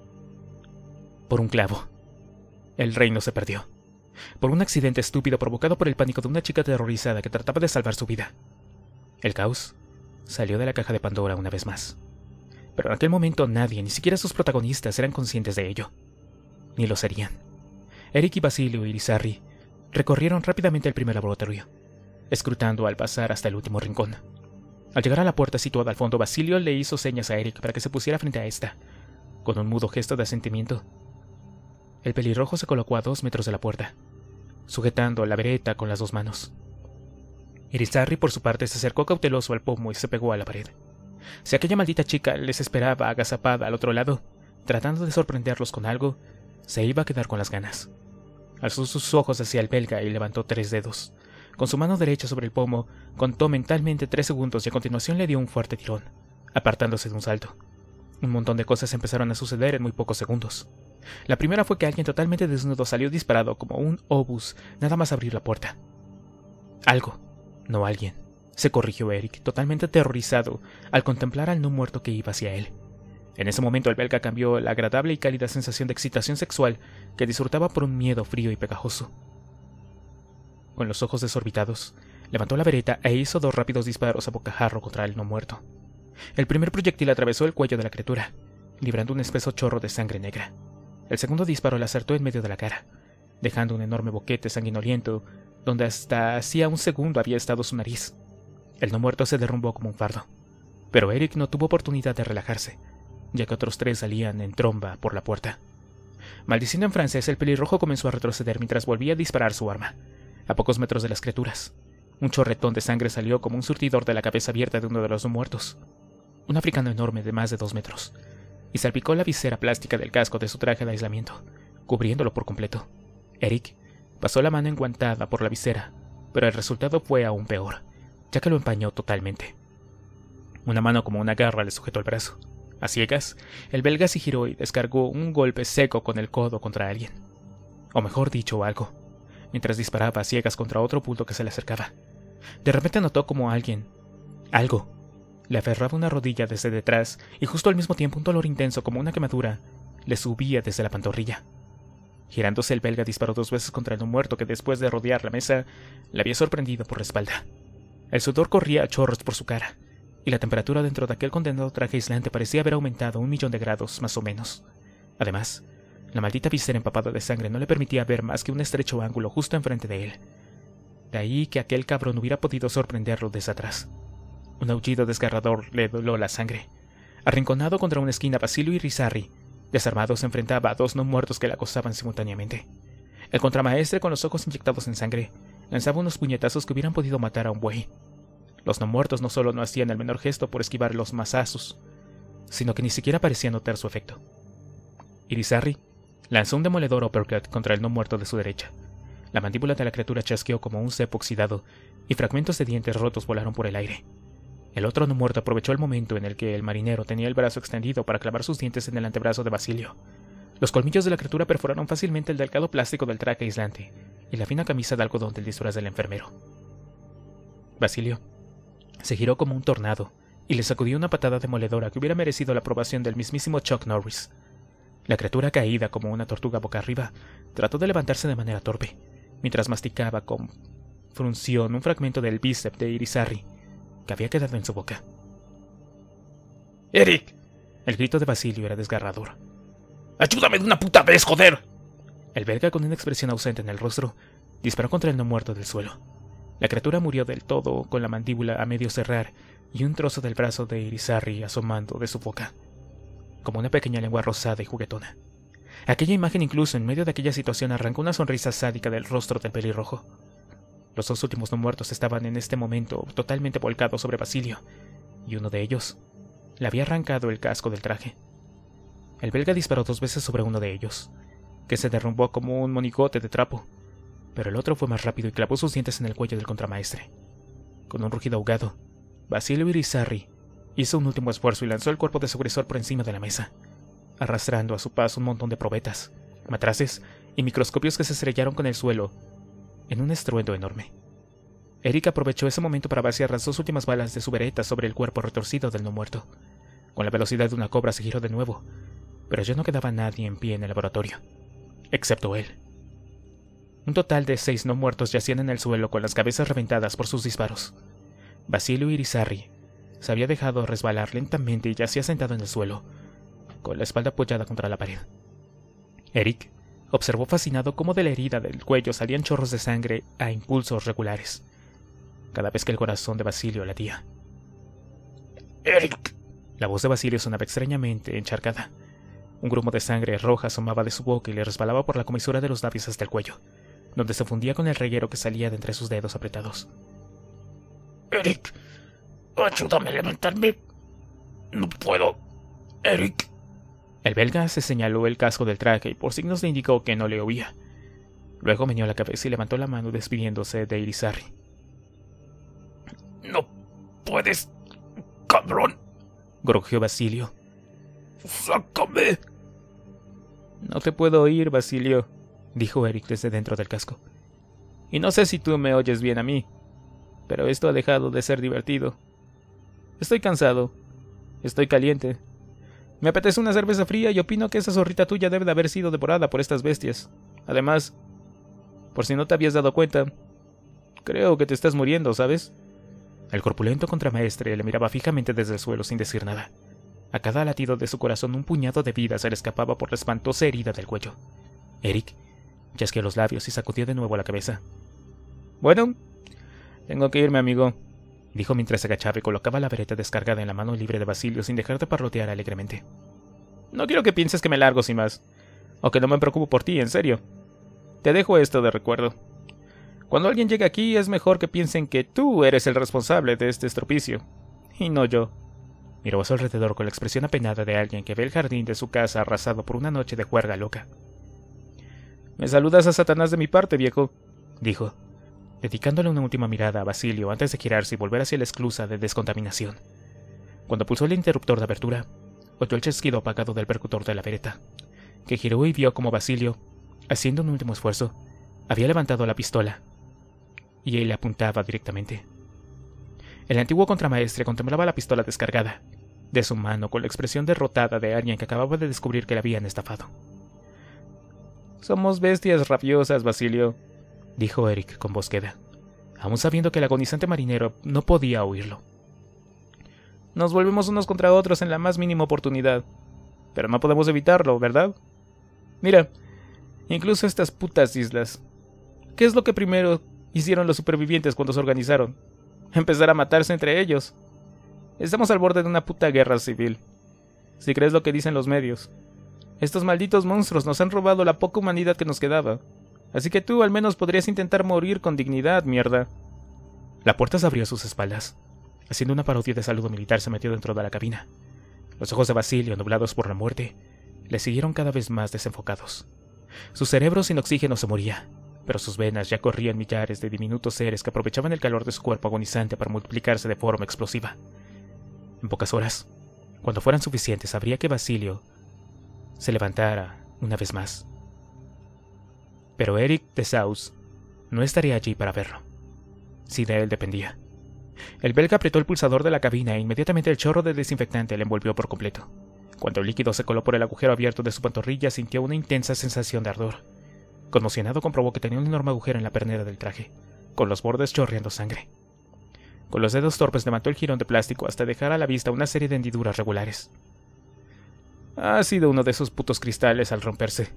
Por un clavo. El reino se perdió. Por un accidente estúpido provocado por el pánico de una chica aterrorizada que trataba de salvar su vida. El caos salió de la caja de Pandora una vez más. Pero en aquel momento nadie, ni siquiera sus protagonistas, eran conscientes de ello. Ni lo serían. Eric y Basilio Irizarry recorrieron rápidamente el primer laboratorio, escrutando al pasar hasta el último rincón. Al llegar a la puerta situada al fondo, Basilio le hizo señas a Eric para que se pusiera frente a esta. Con un mudo gesto de asentimiento, el pelirrojo se colocó a dos metros de la puerta, sujetando la vereta con las dos manos. Irizarry, por su parte, se acercó cauteloso al pomo y se pegó a la pared. Si aquella maldita chica les esperaba agazapada al otro lado, tratando de sorprenderlos con algo, se iba a quedar con las ganas. Alzó sus ojos hacia el belga y levantó tres dedos. Con su mano derecha sobre el pomo, contó mentalmente tres segundos y a continuación le dio un fuerte tirón, apartándose de un salto. Un montón de cosas empezaron a suceder en muy pocos segundos. La primera fue que alguien totalmente desnudo salió disparado como un obús nada más abrir la puerta. Algo, no alguien, se corrigió Eric, totalmente aterrorizado al contemplar al no muerto que iba hacia él. En ese momento el belga cambió la agradable y cálida sensación de excitación sexual que disfrutaba por un miedo frío y pegajoso. Con los ojos desorbitados, levantó la vereta e hizo dos rápidos disparos a bocajarro contra el no muerto. El primer proyectil atravesó el cuello de la criatura, librando un espeso chorro de sangre negra. El segundo disparo le acertó en medio de la cara, dejando un enorme boquete sanguinoliento donde hasta hacía un segundo había estado su nariz. El no muerto se derrumbó como un fardo, pero Eric no tuvo oportunidad de relajarse, ya que otros tres salían en tromba por la puerta. Maldiciendo en francés, el pelirrojo comenzó a retroceder mientras volvía a disparar su arma, a pocos metros de las criaturas. Un chorretón de sangre salió como un surtidor de la cabeza abierta de uno de los no muertos, un africano enorme de más de dos metros, y salpicó la visera plástica del casco de su traje de aislamiento, cubriéndolo por completo. Eric pasó la mano enguantada por la visera, pero el resultado fue aún peor, ya que lo empañó totalmente. Una mano como una garra le sujetó el brazo. A ciegas, el belga se giró y descargó un golpe seco con el codo contra alguien. O mejor dicho, algo, mientras disparaba a ciegas contra otro bulto que se le acercaba. De repente notó como alguien, algo, le aferraba una rodilla desde detrás y justo al mismo tiempo un dolor intenso como una quemadura le subía desde la pantorrilla. Girándose, el belga disparó dos veces contra el no muerto que después de rodear la mesa le había sorprendido por la espalda. El sudor corría a chorros por su cara, y la temperatura dentro de aquel condenado traje aislante parecía haber aumentado un millón de grados más o menos. Además, la maldita visera empapada de sangre no le permitía ver más que un estrecho ángulo justo enfrente de él. De ahí que aquel cabrón hubiera podido sorprenderlo desde atrás. Un aullido desgarrador le doló la sangre. Arrinconado contra una esquina, Basilio Irizarry, desarmado, se enfrentaba a dos no muertos que la acosaban simultáneamente. El contramaestre, con los ojos inyectados en sangre, lanzaba unos puñetazos que hubieran podido matar a un buey. Los no muertos no solo no hacían el menor gesto por esquivar los mazazos, sino que ni siquiera parecían notar su efecto. Irizarry lanzó un demoledor uppercut contra el no muerto de su derecha. La mandíbula de la criatura chasqueó como un cepo oxidado, y fragmentos de dientes rotos volaron por el aire. El otro no muerto aprovechó el momento en el que el marinero tenía el brazo extendido para clavar sus dientes en el antebrazo de Basilio, Los colmillos de la criatura perforaron fácilmente el delgado plástico del traje aislante y la fina camisa de algodón del disfraz del enfermero. Basilio se giró como un tornado y le sacudió una patada demoledora que hubiera merecido la aprobación del mismísimo Chuck Norris. La criatura, caída como una tortuga boca arriba, trató de levantarse de manera torpe, mientras masticaba con frunción un fragmento del bíceps de Irizarry que había quedado en su boca. ¡Eric! El grito de Basilio era desgarrador. ¡Ayúdame de una puta vez, joder! El belga, con una expresión ausente en el rostro, disparó contra el no muerto del suelo. La criatura murió del todo, con la mandíbula a medio cerrar y un trozo del brazo de Irizarry asomando de su boca, como una pequeña lengua rosada y juguetona. Aquella imagen, incluso en medio de aquella situación, arrancó una sonrisa sádica del rostro del pelirrojo. Los dos últimos no muertos estaban en este momento totalmente volcados sobre Basilio, y uno de ellos le había arrancado el casco del traje. El belga disparó dos veces sobre uno de ellos, que se derrumbó como un monigote de trapo, pero el otro fue más rápido y clavó sus dientes en el cuello del contramaestre. Con un rugido ahogado, Basilio Irizarry hizo un último esfuerzo y lanzó el cuerpo de su agresor por encima de la mesa, arrastrando a su paso un montón de probetas, matraces y microscopios que se estrellaron con el suelo en un estruendo enorme. Eric aprovechó ese momento para vaciar las dos últimas balas de su beretta sobre el cuerpo retorcido del no muerto. Con la velocidad de una cobra se giró de nuevo, pero ya no quedaba nadie en pie en el laboratorio, excepto él. Un total de seis no muertos yacían en el suelo con las cabezas reventadas por sus disparos. Basilio Irizarry se había dejado resbalar lentamente y yacía sentado en el suelo, con la espalda apoyada contra la pared. Eric observó fascinado cómo de la herida del cuello salían chorros de sangre a impulsos regulares, cada vez que el corazón de Basilio latía. ¡Eric! La voz de Basilio sonaba extrañamente encharcada. Un grumo de sangre roja asomaba de su boca y le resbalaba por la comisura de los labios hasta el cuello, donde se fundía con el reguero que salía de entre sus dedos apretados. ¡Eric! ¡Ayúdame a levantarme! ¡No puedo! ¡Eric! El belga se señaló el casco del traje y por signos le indicó que no le oía. Luego meneó la cabeza y levantó la mano despidiéndose de Irizarry. ¡No puedes, cabrón! Grugió Basilio. ¡Sácame! No te puedo oír, Basilio, dijo Eric desde dentro del casco. Y no sé si tú me oyes bien a mí, pero esto ha dejado de ser divertido. Estoy cansado. Estoy caliente. Me apetece una cerveza fría y opino que esa zorrita tuya debe de haber sido devorada por estas bestias. Además, por si no te habías dado cuenta, creo que te estás muriendo, ¿sabes? El corpulento contramaestre le miraba fijamente desde el suelo sin decir nada. A cada latido de su corazón un puñado de vida se le escapaba por la espantosa herida del cuello. Eric chasqueó los labios y sacudió de nuevo la cabeza. Bueno, tengo que irme, amigo, dijo mientras se agachaba y colocaba la beretta descargada en la mano libre de Basilio sin dejar de parlotear alegremente. No quiero que pienses que me largo sin más, o que no me preocupo por ti, en serio. Te dejo esto de recuerdo. Cuando alguien llegue aquí es mejor que piensen que tú eres el responsable de este estropicio, y no yo. Miró a su alrededor con la expresión apenada de alguien que ve el jardín de su casa arrasado por una noche de juerga loca. «Me saludas a Satanás de mi parte, viejo», dijo, dedicándole una última mirada a Basilio antes de girarse y volver hacia la esclusa de descontaminación. Cuando pulsó el interruptor de apertura, oyó el chasquido apagado del percutor de la beretta, que giró y vio como Basilio, haciendo un último esfuerzo, había levantado la pistola, y él le apuntaba directamente. El antiguo contramaestre contemplaba la pistola descargada de su mano con la expresión derrotada de alguien que acababa de descubrir que la habían estafado. «Somos bestias rabiosas, Basilio», dijo Eric con voz queda, aún sabiendo que el agonizante marinero no podía oírlo. «Nos volvemos unos contra otros en la más mínima oportunidad, pero no podemos evitarlo, ¿verdad? Mira, incluso estas putas islas. ¿Qué es lo que primero hicieron los supervivientes cuando se organizaron? Empezar a matarse entre ellos. Estamos al borde de una puta guerra civil, si crees lo que dicen los medios. Estos malditos monstruos nos han robado la poca humanidad que nos quedaba. Así que tú al menos podrías intentar morir con dignidad, mierda». La puerta se abrió a sus espaldas. Haciendo una parodia de saludo militar se metió dentro de la cabina. Los ojos de Basilio, nublados por la muerte, le siguieron cada vez más desenfocados. Su cerebro sin oxígeno se moría, pero sus venas ya corrían millares de diminutos seres que aprovechaban el calor de su cuerpo agonizante para multiplicarse de forma explosiva. En pocas horas, cuando fueran suficientes, habría que Basilio se levantara una vez más. Pero Eric Dessau no estaría allí para verlo, si de él dependía. El belga apretó el pulsador de la cabina e inmediatamente el chorro de desinfectante le envolvió por completo. Cuando el líquido se coló por el agujero abierto de su pantorrilla, sintió una intensa sensación de ardor. Conmocionado, comprobó que tenía un enorme agujero en la pernera del traje, con los bordes chorreando sangre. Con los dedos torpes levantó el jirón de plástico hasta dejar a la vista una serie de hendiduras regulares. Ha sido uno de esos putos cristales al romperse,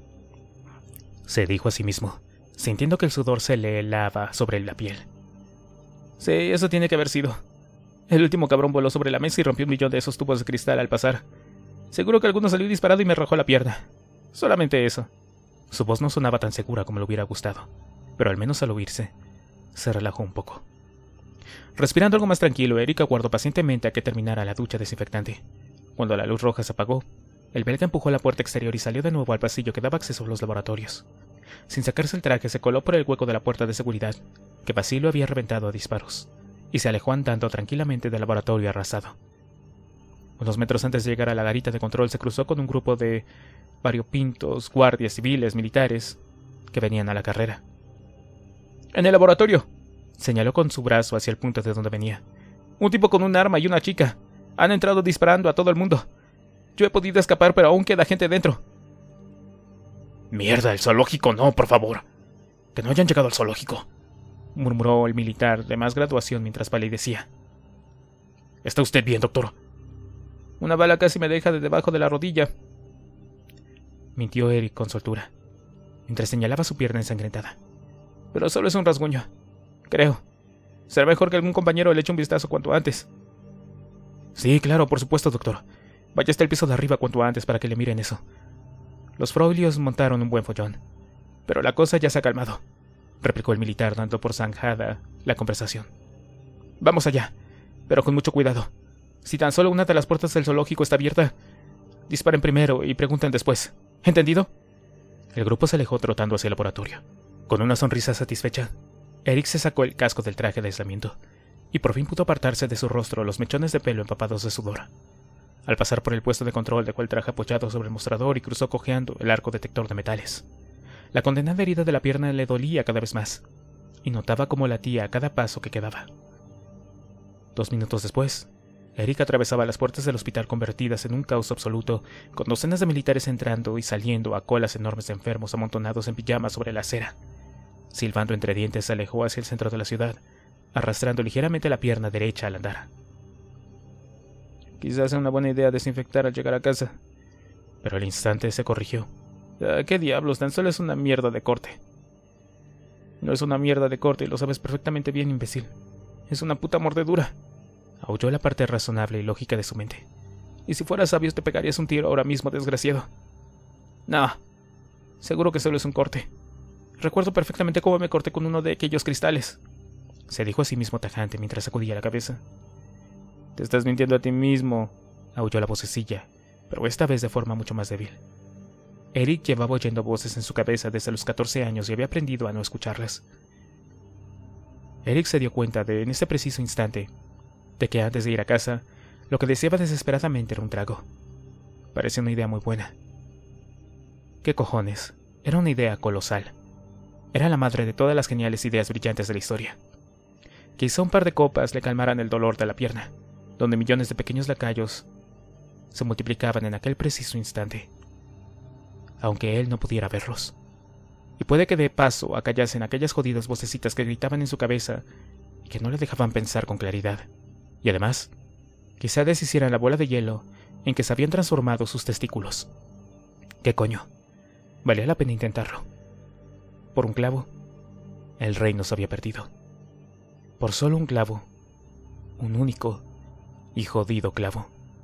se dijo a sí mismo, sintiendo que el sudor se le helaba sobre la piel. Sí, eso tiene que haber sido. El último cabrón voló sobre la mesa y rompió un millón de esos tubos de cristal al pasar. Seguro que alguno salió disparado y me rajó la pierna. Solamente eso. Su voz no sonaba tan segura como le hubiera gustado, pero al menos al oírse, se relajó un poco. Respirando algo más tranquilo, Eric aguardó pacientemente a que terminara la ducha desinfectante. Cuando la luz roja se apagó, el belga empujó la puerta exterior y salió de nuevo al pasillo que daba acceso a los laboratorios. Sin sacarse el traje, se coló por el hueco de la puerta de seguridad, que Basilio había reventado a disparos, y se alejó andando tranquilamente del laboratorio arrasado. Unos metros antes de llegar a la garita de control, se cruzó con un grupo de variopintos, guardias civiles, militares, que venían a la carrera. «¡En el laboratorio!», señaló con su brazo hacia el punto de donde venía. «Un tipo con un arma y una chica. Han entrado disparando a todo el mundo. Yo he podido escapar, pero aún queda gente dentro». «Mierda, el zoológico no, por favor. Que no hayan llegado al zoológico», murmuró el militar de más graduación mientras palidecía. «¿Está usted bien, doctor?» «Una bala casi me deja de debajo de la rodilla», mintió Eric con soltura, mientras señalaba su pierna ensangrentada. «Pero solo es un rasguño. Creo. Será mejor que algún compañero le eche un vistazo cuanto antes». «Sí, claro, por supuesto, doctor. Vaya hasta el piso de arriba cuanto antes para que le miren eso». Los fraulios montaron un buen follón, pero la cosa ya se ha calmado, replicó el militar dando por zanjada la conversación. «Vamos allá, pero con mucho cuidado. Si tan solo una de las puertas del zoológico está abierta, disparen primero y pregunten después. ¿Entendido?». El grupo se alejó trotando hacia el laboratorio. Con una sonrisa satisfecha, Eric se sacó el casco del traje de aislamiento y por fin pudo apartarse de su rostro los mechones de pelo empapados de sudor. Al pasar por el puesto de control dejó el traje apoyado sobre el mostrador y cruzó cojeando el arco detector de metales. La condenada herida de la pierna le dolía cada vez más, y notaba cómo latía a cada paso que quedaba. Dos minutos después, Eric atravesaba las puertas del hospital convertidas en un caos absoluto, con docenas de militares entrando y saliendo a colas enormes de enfermos amontonados en pijamas sobre la acera. Silbando entre dientes, se alejó hacia el centro de la ciudad, arrastrando ligeramente la pierna derecha al andar. «Quizás sea una buena idea desinfectar al llegar a casa», pero al instante se corrigió. Ah, ¿qué diablos? Tan solo es una mierda de corte. «No es una mierda de corte y lo sabes perfectamente bien, imbécil. Es una puta mordedura», aulló la parte razonable y lógica de su mente. «Y si fueras sabio te pegarías un tiro ahora mismo, desgraciado». «No, seguro que solo es un corte. Recuerdo perfectamente cómo me corté con uno de aquellos cristales», se dijo a sí mismo tajante mientras sacudía la cabeza. «Te estás mintiendo a ti mismo», aulló la vocecilla, pero esta vez de forma mucho más débil. Eric llevaba oyendo voces en su cabeza desde los catorce años y había aprendido a no escucharlas. Eric se dio cuenta de, en ese preciso instante, de que antes de ir a casa, lo que deseaba desesperadamente era un trago. Parecía una idea muy buena. ¿Qué cojones? Era una idea colosal. Era la madre de todas las geniales ideas brillantes de la historia. Quizá un par de copas le calmaran el dolor de la pierna, donde millones de pequeños lacayos se multiplicaban en aquel preciso instante, aunque él no pudiera verlos. Y puede que de paso acallasen aquellas jodidas vocecitas que gritaban en su cabeza y que no le dejaban pensar con claridad. Y además, quizá deshicieran la bola de hielo en que se habían transformado sus testículos. ¿Qué coño? Valía la pena intentarlo. Por un clavo, el reino se había perdido. Por solo un clavo, un único y jodido clavo.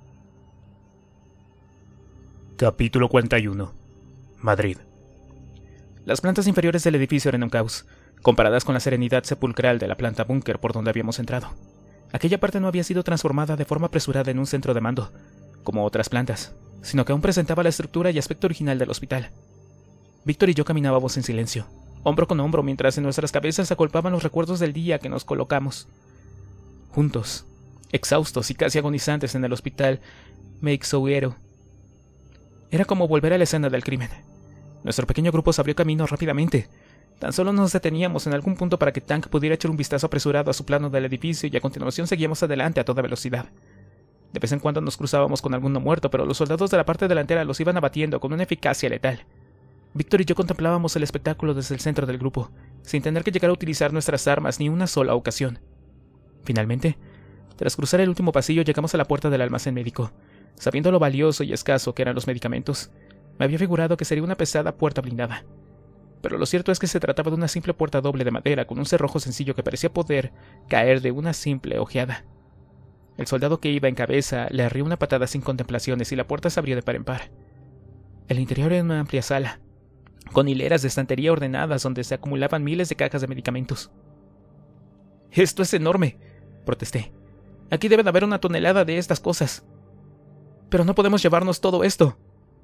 Capítulo cuarenta y uno. Madrid. Las plantas inferiores del edificio eran un caos, comparadas con la serenidad sepulcral de la planta búnker por donde habíamos entrado. Aquella parte no había sido transformada de forma apresurada en un centro de mando, como otras plantas, sino que aún presentaba la estructura y aspecto original del hospital. Víctor y yo caminábamos en silencio, hombro con hombro, mientras en nuestras cabezas se agolpaban los recuerdos del día que nos colocamos. Juntos, exhaustos y casi agonizantes en el hospital Meixoguero. Era como volver a la escena del crimen, Nuestro pequeño grupo se abrió camino rápidamente. Tan solo nos deteníamos en algún punto para que Tank pudiera echar un vistazo apresurado a su plano del edificio y a continuación seguíamos adelante a toda velocidad. De vez en cuando nos cruzábamos con alguno muerto, pero los soldados de la parte delantera los iban abatiendo con una eficacia letal. Víctor y yo contemplábamos el espectáculo desde el centro del grupo, sin tener que llegar a utilizar nuestras armas ni una sola ocasión. Finalmente, tras cruzar el último pasillo, llegamos a la puerta del almacén médico. Sabiendo lo valioso y escaso que eran los medicamentos, me había figurado que sería una pesada puerta blindada. Pero lo cierto es que se trataba de una simple puerta doble de madera con un cerrojo sencillo que parecía poder caer de una simple ojeada. El soldado que iba en cabeza le arrió una patada sin contemplaciones y la puerta se abrió de par en par. El interior era una amplia sala, con hileras de estantería ordenadas donde se acumulaban miles de cajas de medicamentos. «¡Esto es enorme!», protesté. «Aquí debe de haber una tonelada de estas cosas. Pero no podemos llevarnos todo esto».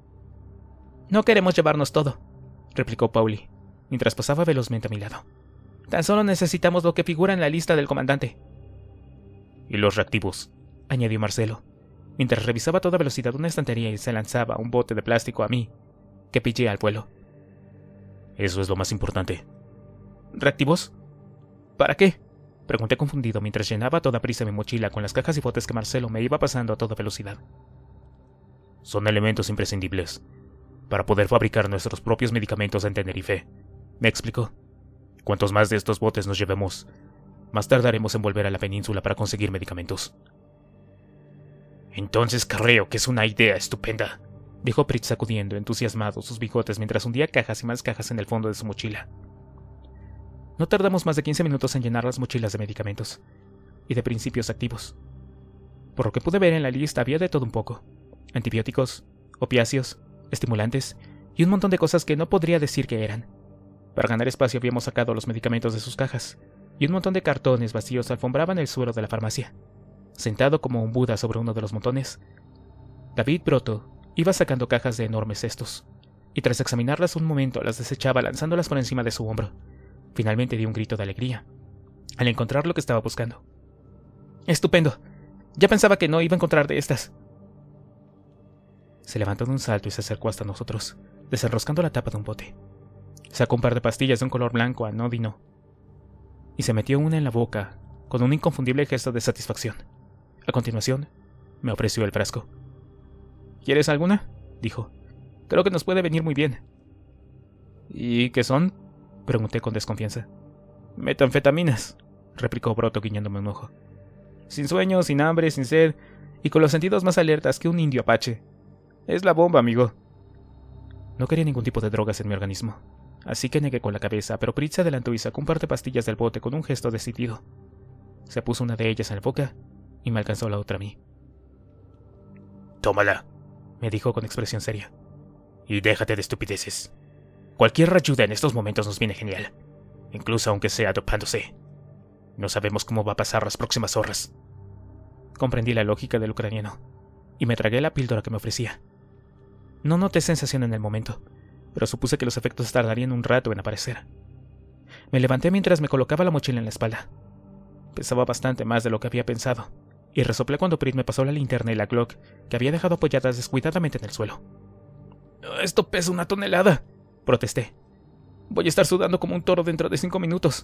«No queremos llevarnos todo», replicó Pauli, mientras pasaba velozmente a mi lado. «Tan solo necesitamos lo que figura en la lista del comandante». «Y los reactivos», añadió Marcelo, mientras revisaba a toda velocidad una estantería y se lanzaba un bote de plástico a mí, que pillé al vuelo. «Eso es lo más importante». «¿Reactivos? ¿Para qué?», pregunté confundido mientras llenaba a toda prisa mi mochila con las cajas y botes que Marcelo me iba pasando a toda velocidad. «Son elementos imprescindibles para poder fabricar nuestros propios medicamentos en Tenerife», me explicó. «Cuantos más de estos botes nos llevemos, más tardaremos en volver a la península para conseguir medicamentos». «Entonces creo que es una idea estupenda», dijo Pritz sacudiendo entusiasmado sus bigotes mientras hundía cajas y más cajas en el fondo de su mochila. No tardamos más de quince minutos en llenar las mochilas de medicamentos y de principios activos. Por lo que pude ver en la lista había de todo un poco: antibióticos, opiáceos, estimulantes y un montón de cosas que no podría decir qué eran. Para ganar espacio habíamos sacado los medicamentos de sus cajas, y un montón de cartones vacíos alfombraban el suelo de la farmacia. Sentado como un Buda sobre uno de los montones, David Broto iba sacando cajas de enormes cestos, y tras examinarlas un momento las desechaba lanzándolas por encima de su hombro. Finalmente dio un grito de alegría al encontrar lo que estaba buscando. «¡Estupendo! Ya pensaba que no iba a encontrar de estas». Se levantó de un salto y se acercó hasta nosotros, desenroscando la tapa de un bote. Sacó un par de pastillas de un color blanco anodino y se metió una en la boca con un inconfundible gesto de satisfacción. A continuación, me ofreció el frasco. «¿Quieres alguna?», dijo. «Creo que nos puede venir muy bien». «¿Y qué son?», pregunté con desconfianza. «Metanfetaminas», replicó Broto guiñándome un ojo. «Sin sueño, sin hambre, sin sed y con los sentidos más alertas que un indio apache. Es la bomba, amigo». No quería ningún tipo de drogas en mi organismo, así que negué con la cabeza, pero Pritz se adelantó y sacó un par de pastillas del bote con un gesto decidido. Se puso una de ellas en la boca y me alcanzó la otra a mí. «Tómala», me dijo con expresión seria. «Y déjate de estupideces. Cualquier ayuda en estos momentos nos viene genial, incluso aunque sea dopándose. No sabemos cómo va a pasar las próximas horas». Comprendí la lógica del ucraniano, y me tragué la píldora que me ofrecía. No noté sensación en el momento, pero supuse que los efectos tardarían un rato en aparecer. Me levanté mientras me colocaba la mochila en la espalda. Pesaba bastante más de lo que había pensado, y resoplé cuando Pritz me pasó la linterna y la Glock que había dejado apoyadas descuidadamente en el suelo. «Esto pesa una tonelada», protesté. «Voy a estar sudando como un toro dentro de cinco minutos».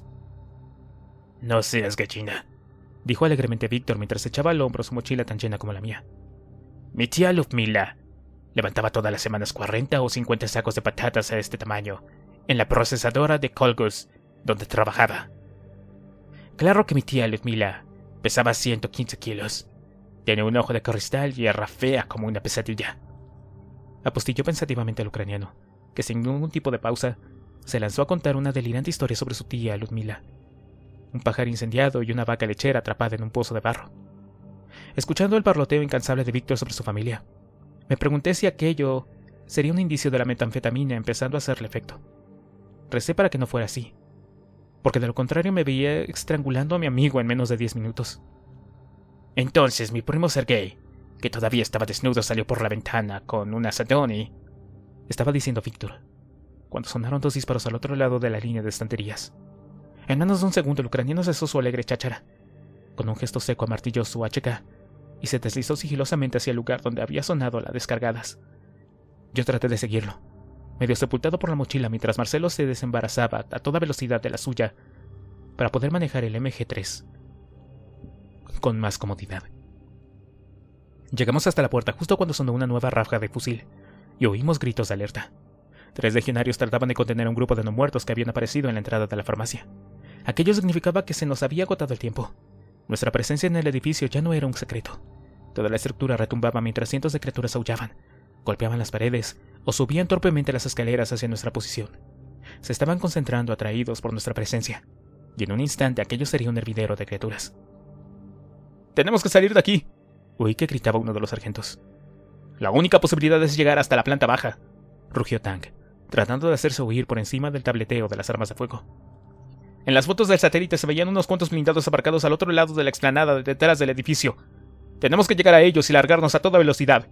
«No seas gallina», dijo alegremente Víctor mientras echaba al hombro su mochila tan llena como la mía. «Mi tía Ludmila levantaba todas las semanas cuarenta o cincuenta sacos de patatas a este tamaño en la procesadora de Colgus, donde trabajaba. Claro que mi tía Ludmila pesaba ciento quince kilos. Tiene un ojo de cristal y era fea como una pesadilla». Apostilló pensativamente al ucraniano, que sin ningún tipo de pausa se lanzó a contar una delirante historia sobre su tía Ludmila. Un pájaro incendiado y una vaca lechera atrapada en un pozo de barro. Escuchando el parloteo incansable de Víctor sobre su familia, me pregunté si aquello sería un indicio de la metanfetamina empezando a hacerle efecto. Recé para que no fuera así, porque de lo contrario me veía estrangulando a mi amigo en menos de diez minutos. «Entonces mi primo Sergei, que todavía estaba desnudo, salió por la ventana con una Sadoni», estaba diciendo Víctor, cuando sonaron dos disparos al otro lado de la línea de estanterías. En menos de un segundo el ucraniano cesó su alegre cháchara. Con un gesto seco amartilló su H K y se deslizó sigilosamente hacia el lugar donde había sonado las descargadas. Yo traté de seguirlo, medio sepultado por la mochila mientras Marcelo se desembarazaba a toda velocidad de la suya para poder manejar el M G tres con más comodidad. Llegamos hasta la puerta justo cuando sonó una nueva ráfaga de fusil y oímos gritos de alerta. Tres legionarios trataban de contener a un grupo de no muertos que habían aparecido en la entrada de la farmacia. Aquello significaba que se nos había agotado el tiempo. Nuestra presencia en el edificio ya no era un secreto. Toda la estructura retumbaba mientras cientos de criaturas aullaban, golpeaban las paredes o subían torpemente las escaleras hacia nuestra posición. Se estaban concentrando atraídos por nuestra presencia, y en un instante aquello sería un hervidero de criaturas. ¡Tenemos que salir de aquí!, oí que gritaba uno de los sargentos. La única posibilidad es llegar hasta la planta baja, rugió Tank, tratando de hacerse oír por encima del tableteo de las armas de fuego. En las fotos del satélite se veían unos cuantos blindados aparcados al otro lado de la explanada detrás del edificio. Tenemos que llegar a ellos y largarnos a toda velocidad.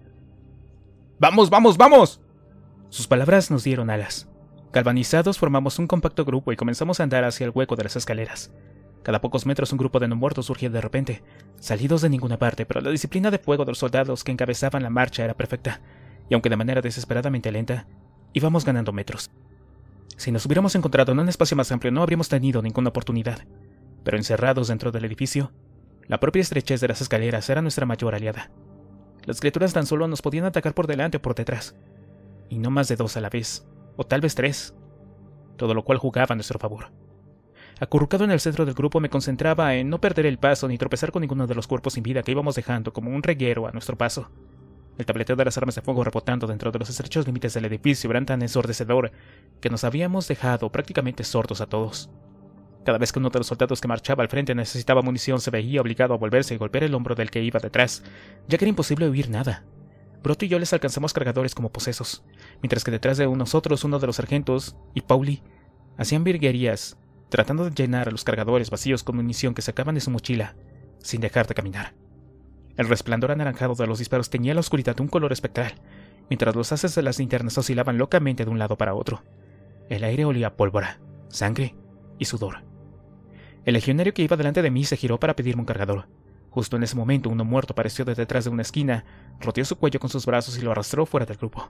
¡Vamos, vamos, vamos! Sus palabras nos dieron alas. Galvanizados formamos un compacto grupo y comenzamos a andar hacia el hueco de las escaleras. Cada pocos metros un grupo de no muertos surgía de repente, salidos de ninguna parte, pero la disciplina de fuego de los soldados que encabezaban la marcha era perfecta, y aunque de manera desesperadamente lenta, íbamos ganando metros. Si nos hubiéramos encontrado en un espacio más amplio no habríamos tenido ninguna oportunidad, pero encerrados dentro del edificio, la propia estrechez de las escaleras era nuestra mayor aliada. Las criaturas tan solo nos podían atacar por delante o por detrás, y no más de dos a la vez, o tal vez tres, todo lo cual jugaba a nuestro favor. Acurrucado en el centro del grupo me concentraba en no perder el paso ni tropezar con ninguno de los cuerpos sin vida que íbamos dejando como un reguero a nuestro paso. El tableteo de las armas de fuego rebotando dentro de los estrechos límites del edificio era tan ensordecedor que nos habíamos dejado prácticamente sordos a todos. Cada vez que uno de los soldados que marchaba al frente necesitaba munición se veía obligado a volverse y golpear el hombro del que iba detrás, ya que era imposible oír nada. Broto y yo les alcanzamos cargadores como posesos, mientras que detrás de nosotros uno de los sargentos y Pauli hacían virguerías, tratando de llenar a los cargadores vacíos con munición que sacaban de su mochila, sin dejar de caminar. El resplandor anaranjado de los disparos teñía la oscuridad de un color espectral, mientras los haces de las linternas oscilaban locamente de un lado para otro. El aire olía a pólvora, sangre y sudor. El legionario que iba delante de mí se giró para pedirme un cargador. Justo en ese momento uno muerto apareció de detrás de una esquina, rodeó su cuello con sus brazos y lo arrastró fuera del grupo.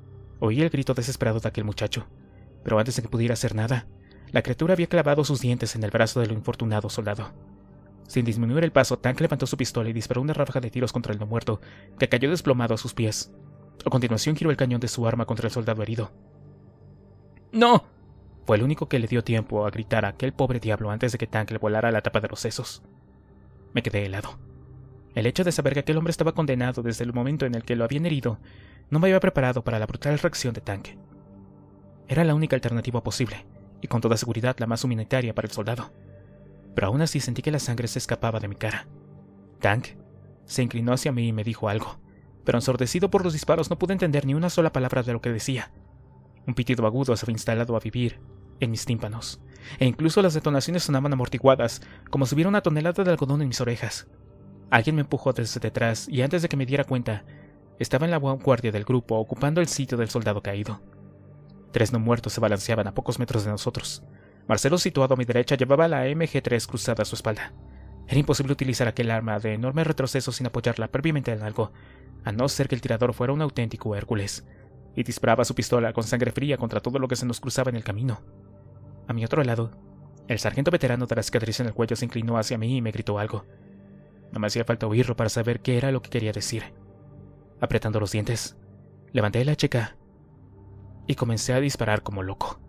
Oí el grito desesperado de aquel muchacho, pero antes de que pudiera hacer nada, la criatura había clavado sus dientes en el brazo del infortunado soldado. Sin disminuir el paso, Tank levantó su pistola y disparó una ráfaga de tiros contra el no muerto, que cayó desplomado a sus pies. A continuación giró el cañón de su arma contra el soldado herido. ¡No! Fue el único que le dio tiempo a gritar a aquel pobre diablo antes de que Tank le volara la tapa de los sesos. Me quedé helado. El hecho de saber que aquel hombre estaba condenado desde el momento en el que lo habían herido no me había preparado para la brutal reacción de Tank. Era la única alternativa posible, y con toda seguridad la más humanitaria para el soldado. Pero aún así sentí que la sangre se escapaba de mi cara. Tank se inclinó hacia mí y me dijo algo, pero ensordecido por los disparos no pude entender ni una sola palabra de lo que decía. Un pitido agudo se había instalado a vivir en mis tímpanos, e incluso las detonaciones sonaban amortiguadas, como si hubiera una tonelada de algodón en mis orejas. Alguien me empujó desde detrás y antes de que me diera cuenta, estaba en la vanguardia del grupo ocupando el sitio del soldado caído. Tres no muertos se balanceaban a pocos metros de nosotros. Marcelo, situado a mi derecha, llevaba la M G tres cruzada a su espalda. Era imposible utilizar aquel arma de enorme retroceso sin apoyarla previamente en algo, a no ser que el tirador fuera un auténtico Hércules, y disparaba su pistola con sangre fría contra todo lo que se nos cruzaba en el camino. A mi otro lado, el sargento veterano de la cicatriz en el cuello se inclinó hacia mí y me gritó algo. No me hacía falta oírlo para saber qué era lo que quería decir. Apretando los dientes, levanté la checa y comencé a disparar como loco.